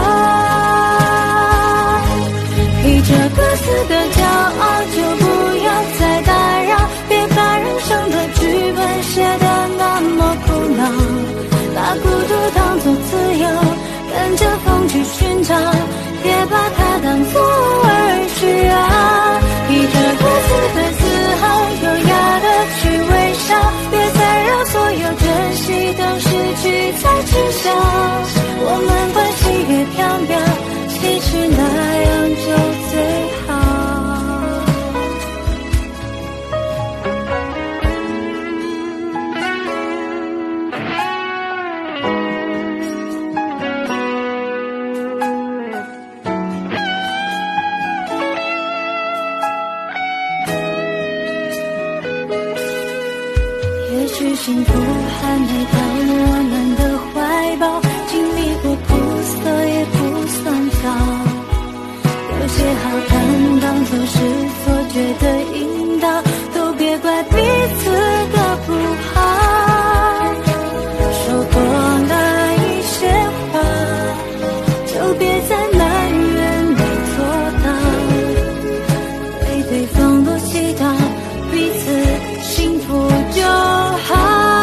披着各自的骄傲，就不要再打扰，别把人生的剧本写得那么苦恼。把孤独当作自由，跟着风去寻找，别把它当作儿需要。披着各自的自豪，优雅的去微笑，别再让所有珍惜都失去才知晓。我们关系越飘渺，其实那样就最好。也许幸福还没到我们的怀抱，经历过苦涩也不算早。有些好看当作是错觉的引导，都别怪彼此的不好。说过那一些话，就别再埋怨没做到，为对方多祈祷，彼此幸福就好。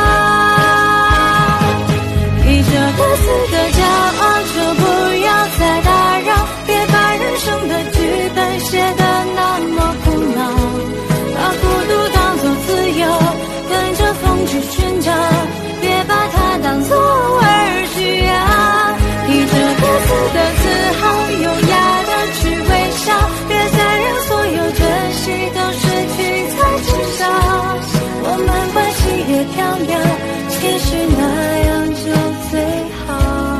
披着各自的骄傲，就不要再打扰，别把人生的剧本写得那么苦恼。把孤独当作自由，跟着风去寻找，别把它当作儿需要。披着各自的自豪，优雅的去微笑，别再让所有珍惜都失去才知晓。我们关系越飘渺，其实那样就最好。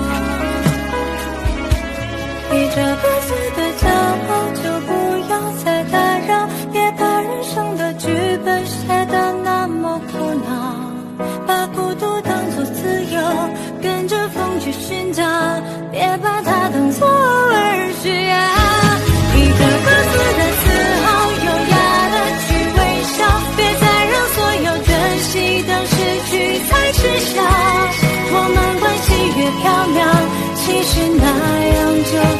披着各自的骄傲，就不要再打扰，别把人生的剧本写得那么苦恼。把孤独当作自由，跟着风去寻找，别把它当作儿需要。披着各自的自豪，优雅的去微笑，别再让所有珍惜都失去才知晓。我们关系越飘渺，其实那样就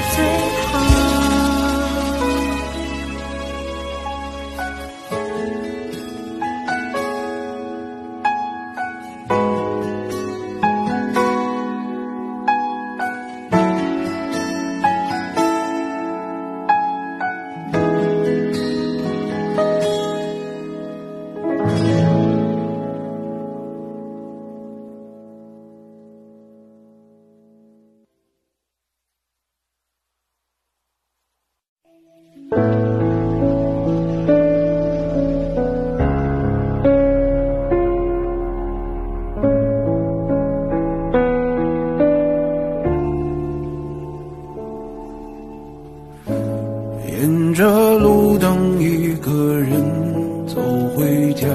沿着路灯一个人走回家，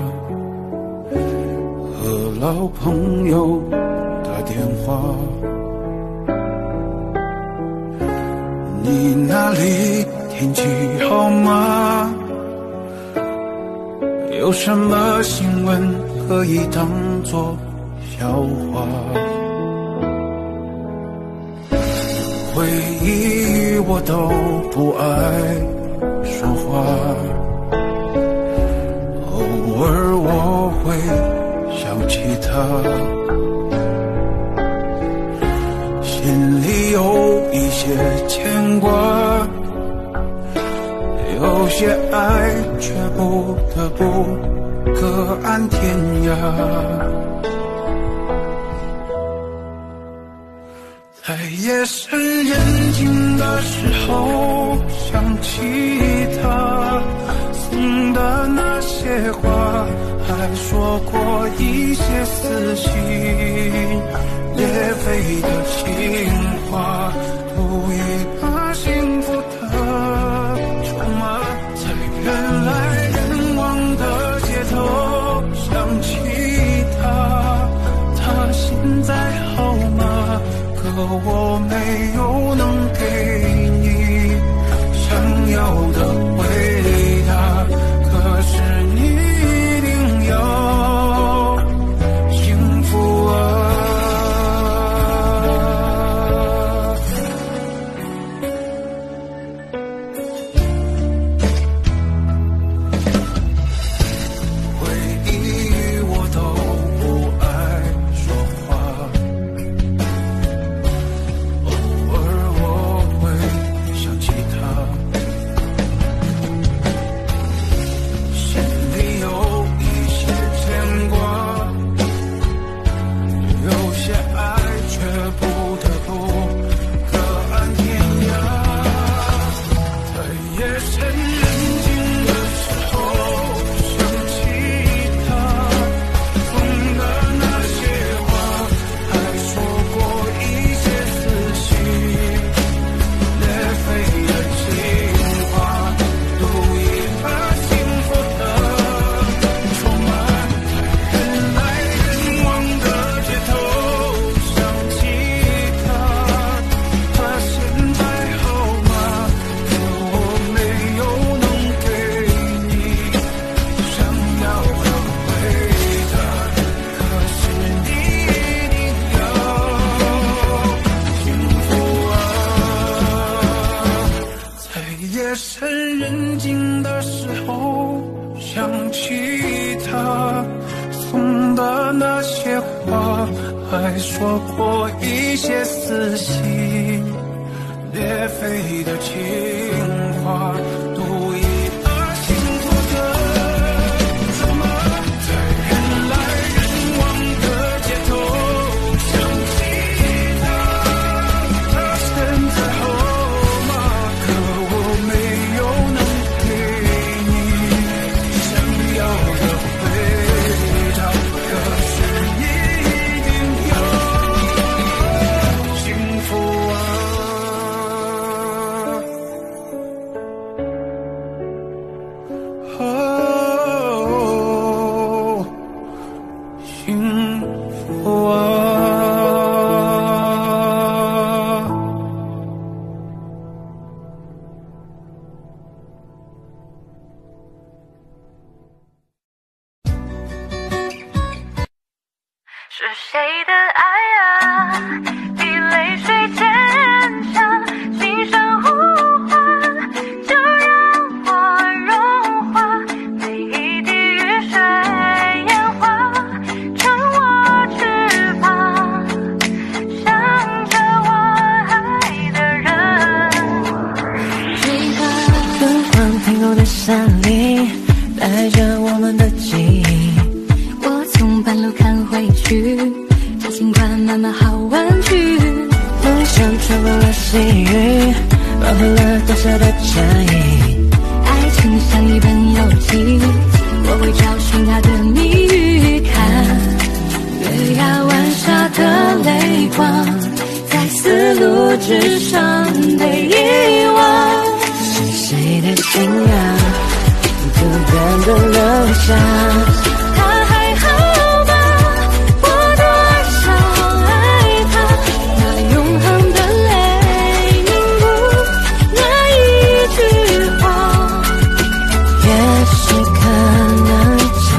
和老朋友打电话，你那里天气好吗？有什么新闻可以当作笑话？回忆我都不爱说话，偶尔我会想起他，心里有一些牵挂，有些爱却不得不各安天涯。在夜深人静的时候，想起他送的那些话，还说过一些撕心裂肺的情话，故意把幸福的筹码，在人来人往的街头想起他，他现在好吗？可我没有能给你想要的回答，可是你一定要幸福啊。回忆我都不爱说话，偶尔我会想起他，心里有一些牵挂，有些爱却不得不各安天涯。在夜深人静的时候，想起他送的那些话，还说过一些撕心裂肺的情话，故意把幸福的筹码，在人来人往的街头想起他，他现在好吗？可我没有能给你想要的回答，可是你一定要幸福啊。在夜深人静的时候，想起他送的那些话，还说过一些撕心裂肺的情话，故意把幸福的筹码，在人来人往的街头想起他，他现在好吗？可我没有能给你想要的回答，可是你一定要幸福啊。哦，幸福啊。 是谁的爱啊，比泪水坚强，轻声呼唤，就让我融化，每一滴雨水烟花，成我翅膀，向着我爱的人。 最怕灯光停留的山里，带着我们的记忆， 我从半路看回去，这情况慢慢好弯曲。 梦想穿过了细雨，挽回了当下的差异。 爱情像一本游记，我会找寻它的谜语。看月牙湾下的泪光，在丝路之上被遗忘。 下。他还好吗？我多想爱他，那永恒的泪凝固那一句话，也许可能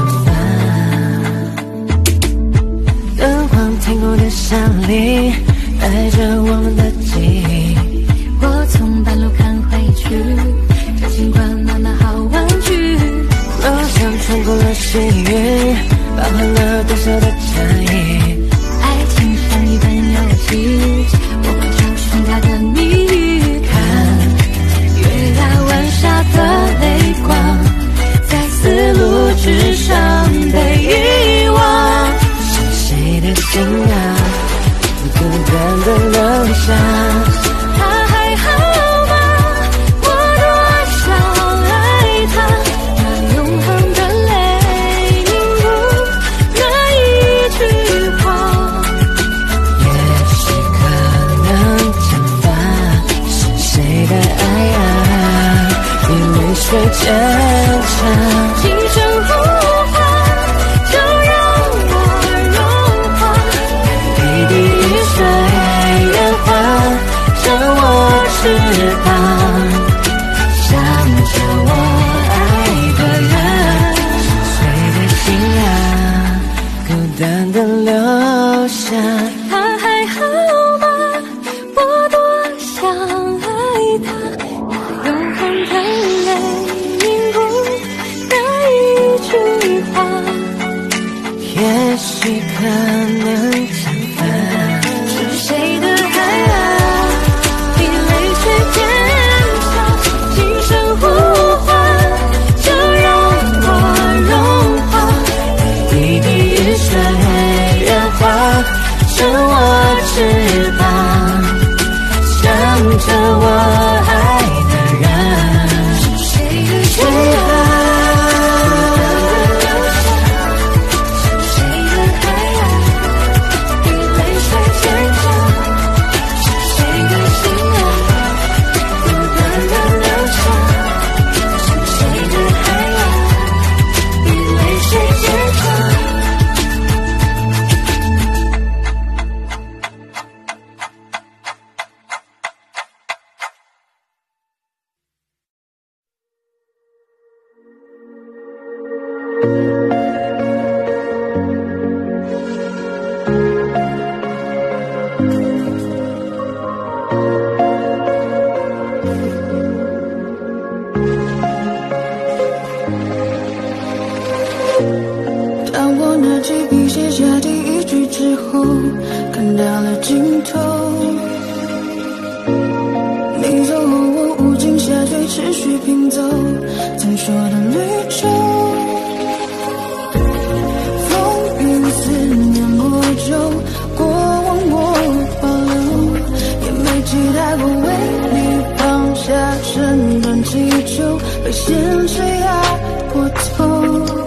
相反。灯光停过的巷里，带着我们的记忆，我从半路看回去，这尽管慢慢好玩具，好像穿过了幸运，包含了多少的差异。爱情像一本游戏，我会找寻它的谜语。看月牙湾下的泪光，在丝路之上被遗忘。是谁的心啊，孤单的留下。他还好吗？我多想爱他，那永恒的泪凝固那一句话，也许可能相反。是谁的爱啊，比泪水坚强？轻声呼唤，就让我融化，一滴雨水圆滑成我翅膀，想着我爱的人。谁的心啊，孤单的留下。他还好吗？我多想爱他，那永恒的泪凝固那一句话，也许可能相反。是谁的爱啊，比泪水坚强？轻声呼唤，就让我融化，一滴雨水圆滑成我翅膀，想着我爱的人。是谁的谁啊，是谁的爱啊，比泪水坚强？是谁的心啊，孤单的留下？是谁的爱啊，比泪水坚强？当我拿起笔写下第一句之后，看到了尽头。你走后，我无尽下坠，持续拼凑曾说的旅程。风云思念魔咒，过往我保留，也没期待过为你放下身段祈求，被现实压过头。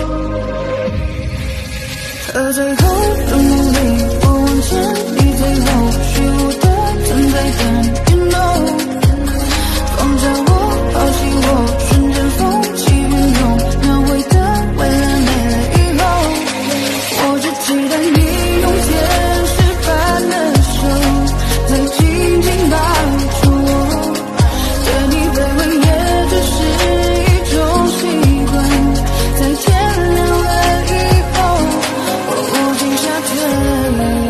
可最后的努力不往前，你最后虚无的存在感 You know， 放着我抛弃我，瞬间风起云涌，描绘的未来没了以后，我只期待你用天使般的手再紧紧抱住我，对你卑微也只是一种习惯，在天亮了以后我无尽下坠。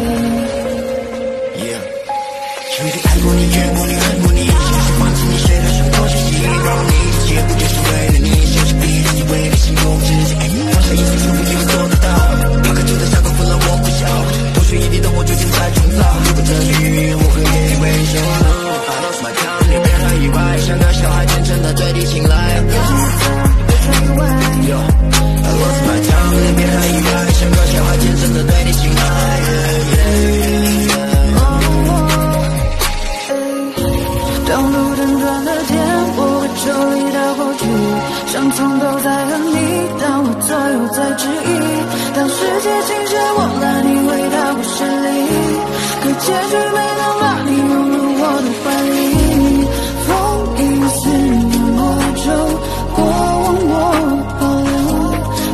曾经爱过你，怨过你，恨过你，现实放弃你，谁的生活是希望你，一切不就是为了你，像是逼自己为了心动，直接爱你，放下一切束缚就会做得到，抛开就在下课分了我不笑，多学一点的我究竟在创造，如果这是命运我会给你微笑。I lost my time， 你别太意外，像个小孩天真的对你青睐。Yo I lost my time， 你别太意外，像个小孩天真的对你青睐。 当路灯转了天，我会抽离到过去，想从头再和你，当我左右在质疑，当世界倾斜我来你回到故事里，可结局没能把你拥入我的怀里。风雨思念魔咒，过往我保留，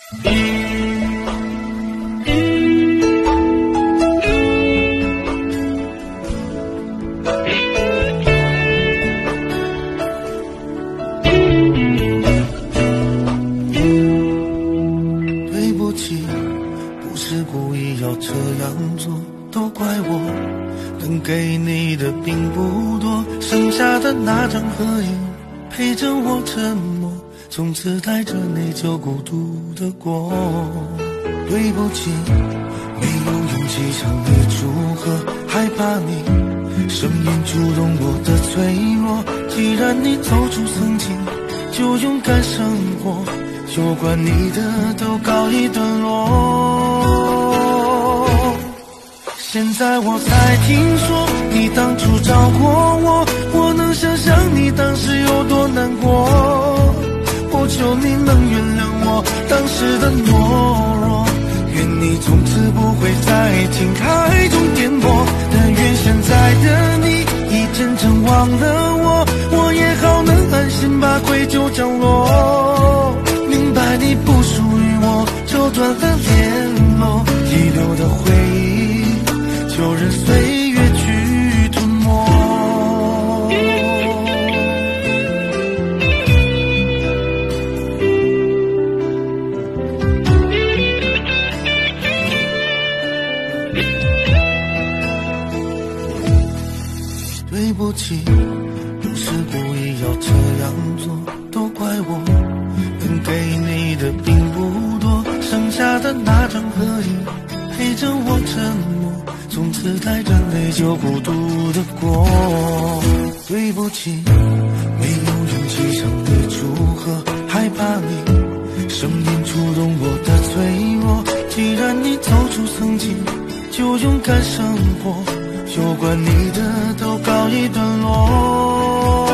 给你的并不多，剩下的那张合影陪着我沉默，从此带着你就孤独的过。对不起，没有勇气向你祝贺，害怕你声音触动我的脆弱。既然你走出曾经，就勇敢生活，有关你的都告一段落。现在我才听说你当初找过我，我能想象你当时有多难过。我求你能原谅我当时的懦弱，愿你从此不会在情海中颠簸。但愿现在的你已真正忘了我，我也好能安心把愧疚降落。明白你不属于我，就断了联络，遗留的回忆就任岁月去吞没。对不起，不是故意要这样做，都怪我，能给你的并不多，剩下的那张合影陪着我沉默，从此带着泪就孤独的过。对不起，没有勇气向你祝贺，害怕你声音触动我的脆弱。既然你走出曾经，就勇敢生活，有关你的都告一段落。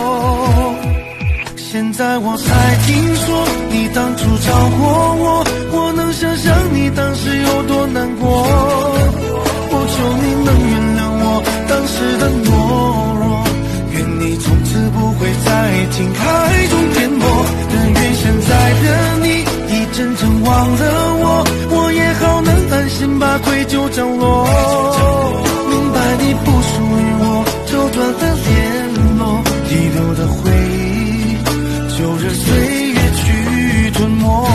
现在我才听说你当初找过我，我能想象你当时有多难过。我求你能原谅我当时的懦弱，愿你从此不会在情海中颠簸。但愿现在的你已真正忘了我，我也好能安心把愧疚降落。明白你不属于我，就断了联络，遗留的回忆就任岁月去吞没。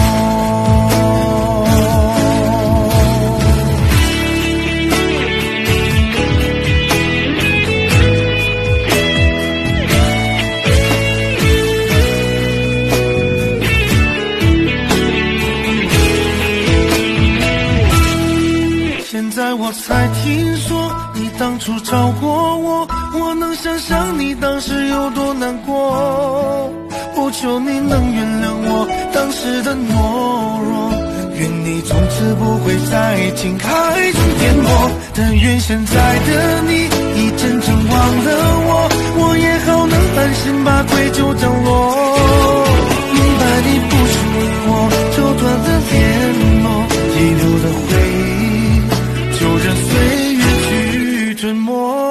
现在我才听说你当初找过我，我能想象你当时有多难过。我求你能原谅我当时的懦弱，愿你从此不会在情海中颠簸。但愿现在的你已真正忘了我，我也好能安心把愧疚降落。明白你不属于我，就断了联络，遗留的回忆就任岁月去吞没。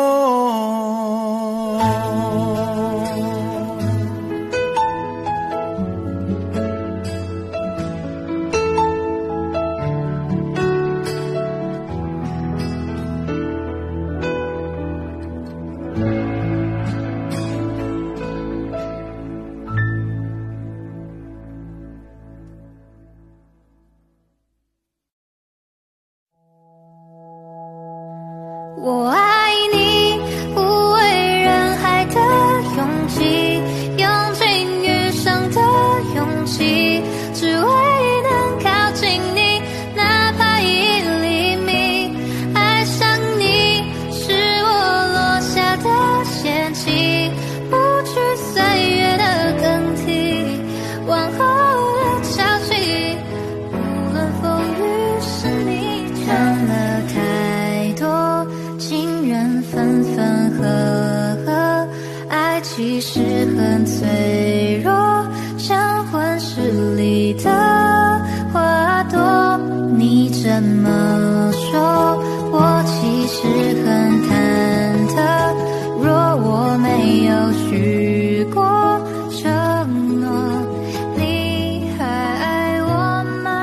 我爱你，不为人海的勇气，用尽余生的勇气，只为能靠近你，哪怕一厘米。爱上你是我落下的陷阱，不惧岁月的更替，往后的潮起，无论风雨是你讲了太多，情缘分分合合，爱其实很脆弱，像温室里的花朵。你这么说，我其实很忐忑，若我没有许过承诺，你还爱我吗？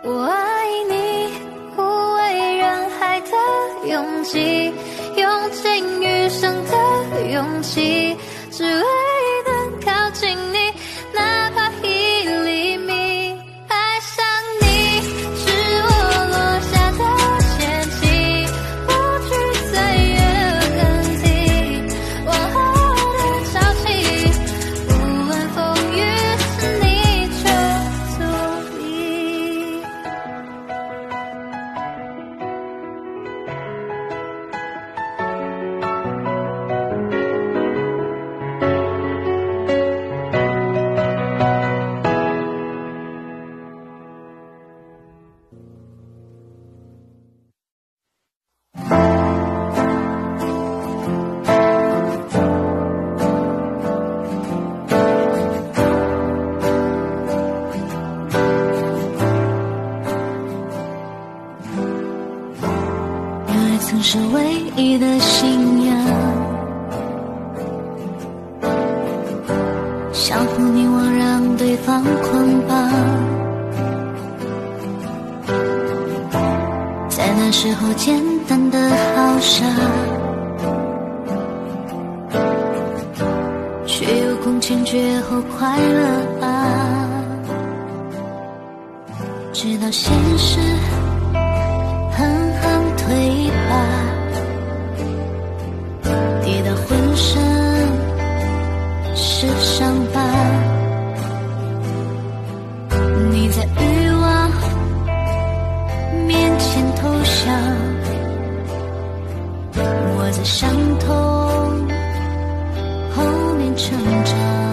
我爱你，无畏人海的勇气，用尽余生的勇气，只为能靠近你，哪怕一厘米。爱上你是我落下的陷阱，不去岁月痕迹，往后的潮起，无论风雨是你就足矣。曾是唯一的信仰，相互凝望，让对方捆绑。在那时候简单的好傻，却有空前绝后快乐吧。直到现实狠狠推把，跌到浑身是伤疤。你在欲望面前投降，我在伤痛后面成长。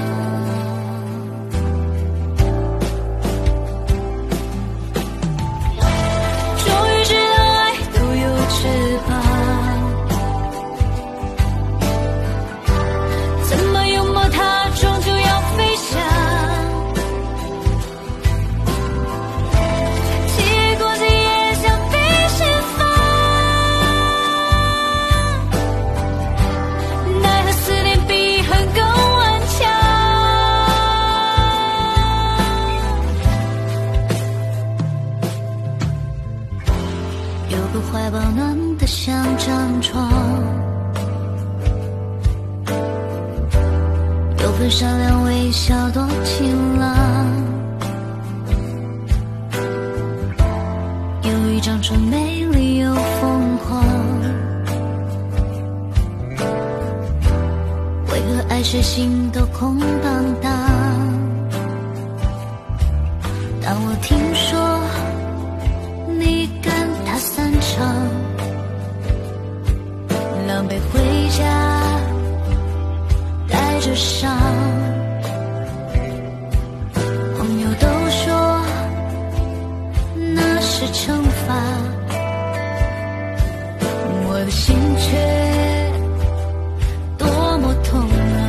怀抱暖得像张床，有份善良微笑多晴朗，有一张床美丽又疯狂，为何爱时心都空荡荡？当我听说你跟他散场，狼狈回家带着伤，朋友都说那是惩罚，我的心却多么痛啊。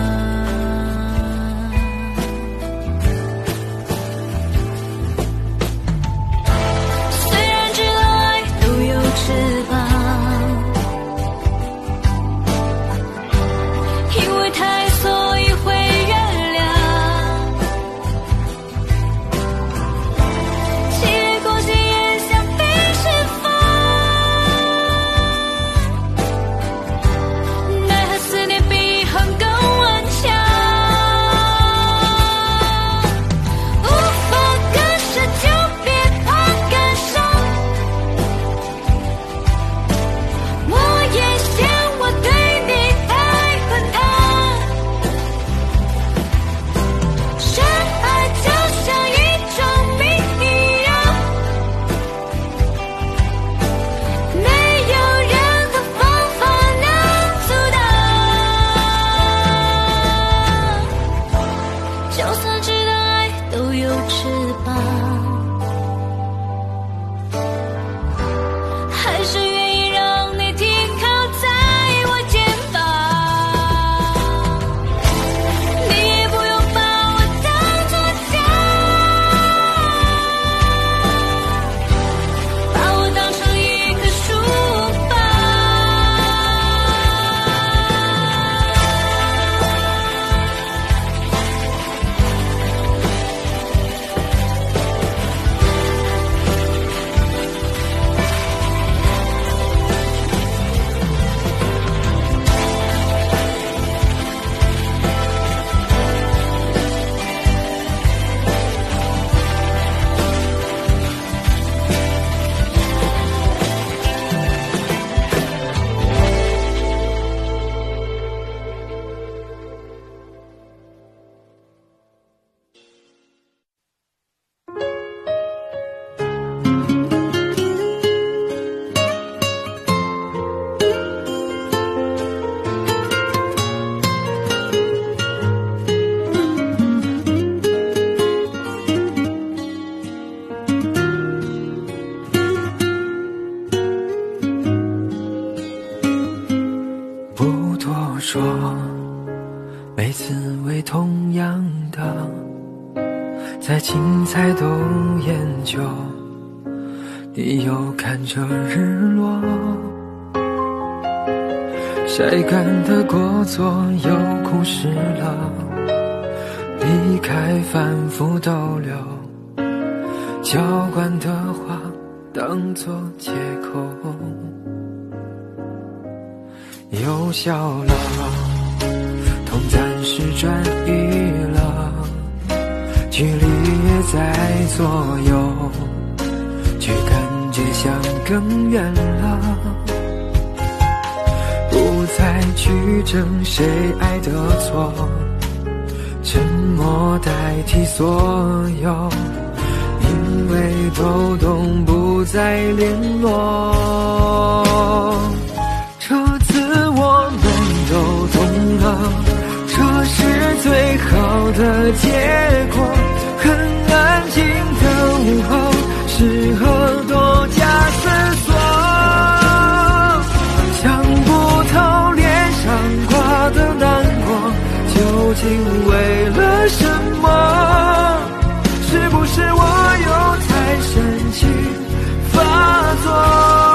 说，每次为同样的，再精彩都研究，你又看着日落，晒干的过错又枯湿了，离开反复逗留，浇灌的话当作借口，又笑了，痛暂时转移了，距离也在左右，却感觉像更远了，不再去争谁爱的错，沉默代替所有，因为都懂不再联络。这次我们都懂了，这是最好的结果，很安静的午后，适合多加思索，想不透脸上挂的难过究竟为了什么，是不是我又太深情发作，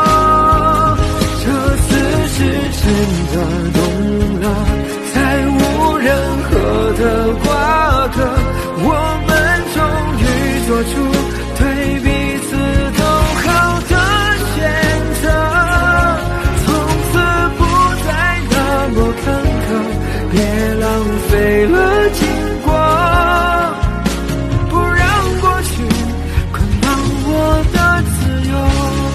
这次是真的懂了，才无任何的瓜葛，我们终于做出对彼此都好的选择，从此不再那么坎坷，别浪费了经过，不让过去捆绑我的自由。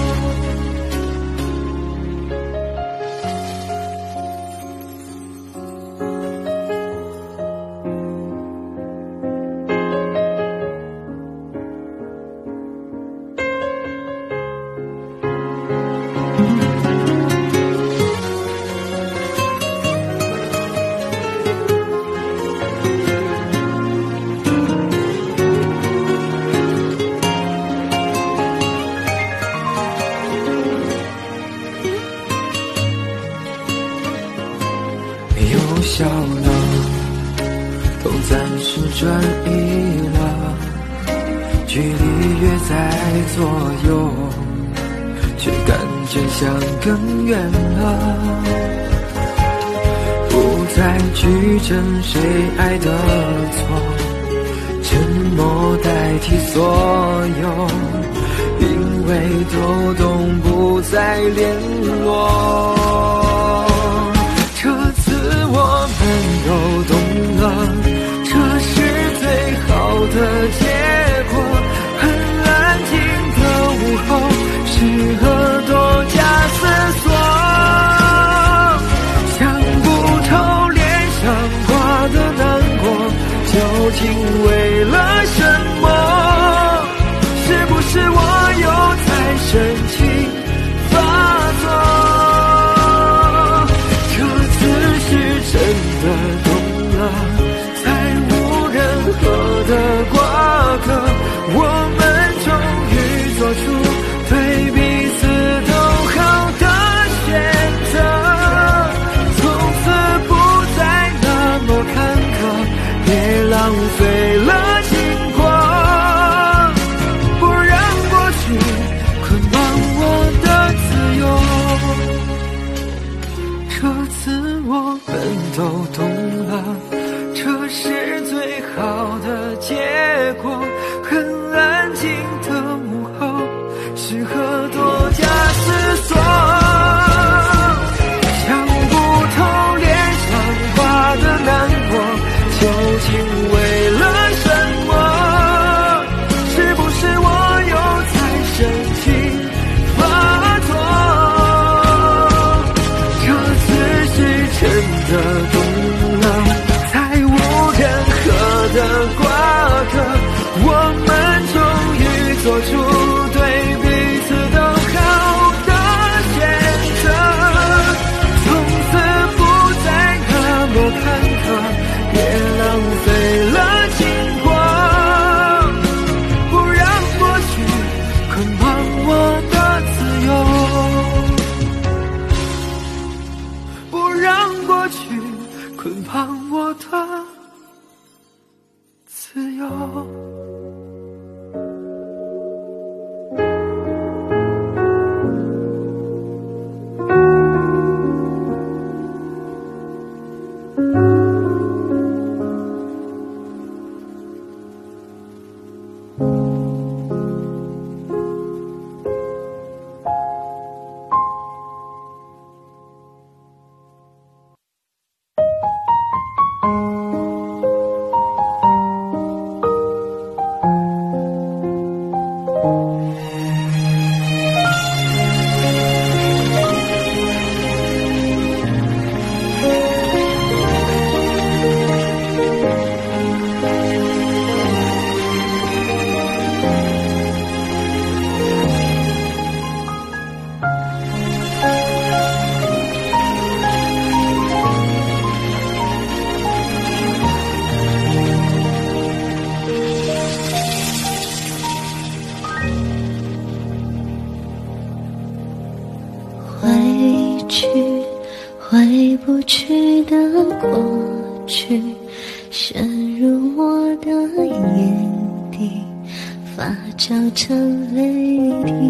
又笑了，痛暂时转移了，距离越在左右，却感觉像更远了，不再去争谁爱的错，沉默代替所有，因为都懂不再联络，我们都懂了，这是最好的结果，很安静的午后，适合多加思索，想不透脸上挂的难过究竟为了什么，是不是我又太深情发作，真的懂了，才无任何的瓜葛，我们终于做出对彼此都好的选择，从此不再那么坎坷，别浪费了经过，不让过去捆绑我去，回不去的过去，渗入我的眼底，发酵成泪滴。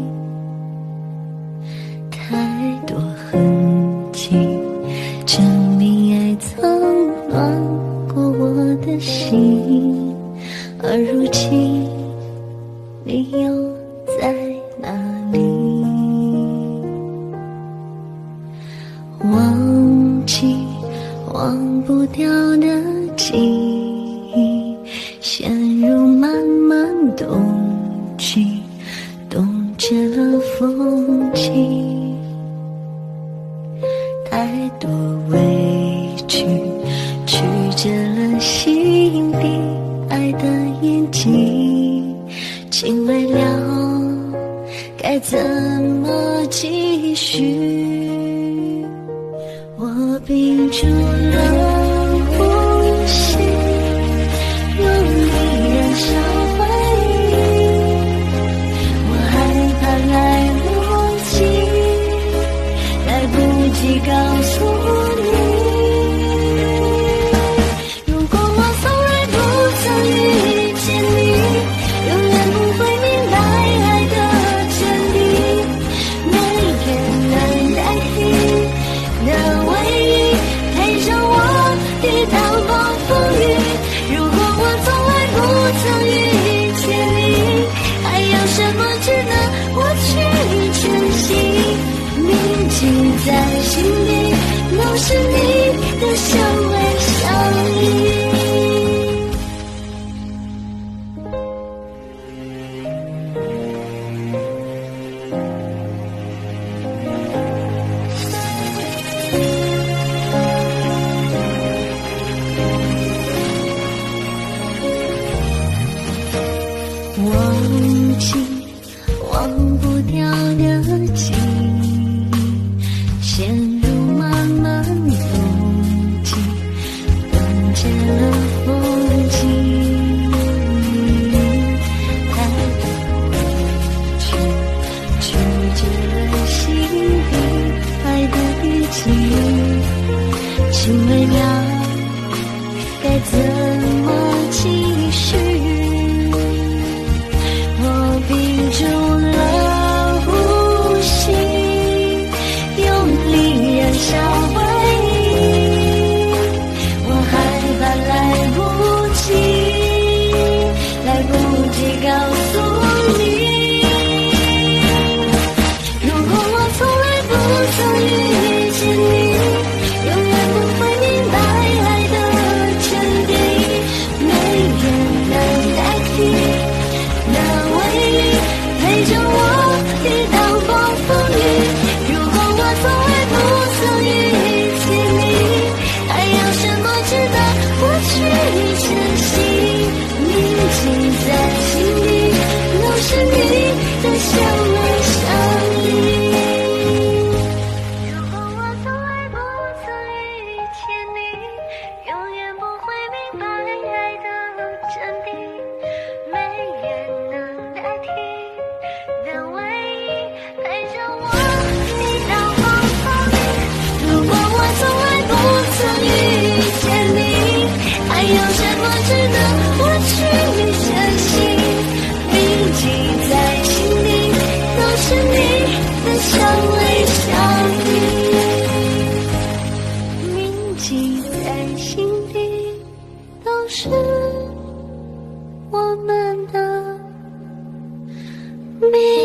太多痕迹，证明爱曾暖过我的心，而如今你又在哪里？忘记忘不掉的记忆，陷入漫漫冬季，冻结了风景。太多委屈，曲折了心底爱的眼睛，请未了该怎么继续？我屏住了呼吸，用力燃烧回忆，我害怕来不及，来不及告诉你。如果我从来不曾遇见你，永远不会明白爱的真谛，没人能代替的唯一，陪着我抵挡暴风雨。如果我从来不曾遇见你，还有什么值得我去珍惜？铭记在心底，都是你的香味相依。忘记忘不掉的记忆，陷入漫漫冬季，冻结了风景。太多委屈，曲折了心底爱的笔记，请未了该怎么继续？屏住了呼吸，用力燃烧回忆，我害怕来不及，来不及告诉你。如果我从来不曾遇见你，永远不会明白爱的真谛，没人能代替的唯一，陪着我抵挡暴风雨。如果我从来不曾遇见你，还有什么值得我去珍惜？铭记在心底，都是你的香味相依。如果我从来不曾遇见你，永远不会明白爱的真谛，没人能代替的唯一，陪着我抵挡暴风雨。如果我从来不曾遇见你，还有什么值得我去珍惜？铭记在心底，都是你的香味相依。铭记在心底，都是我们的秘密。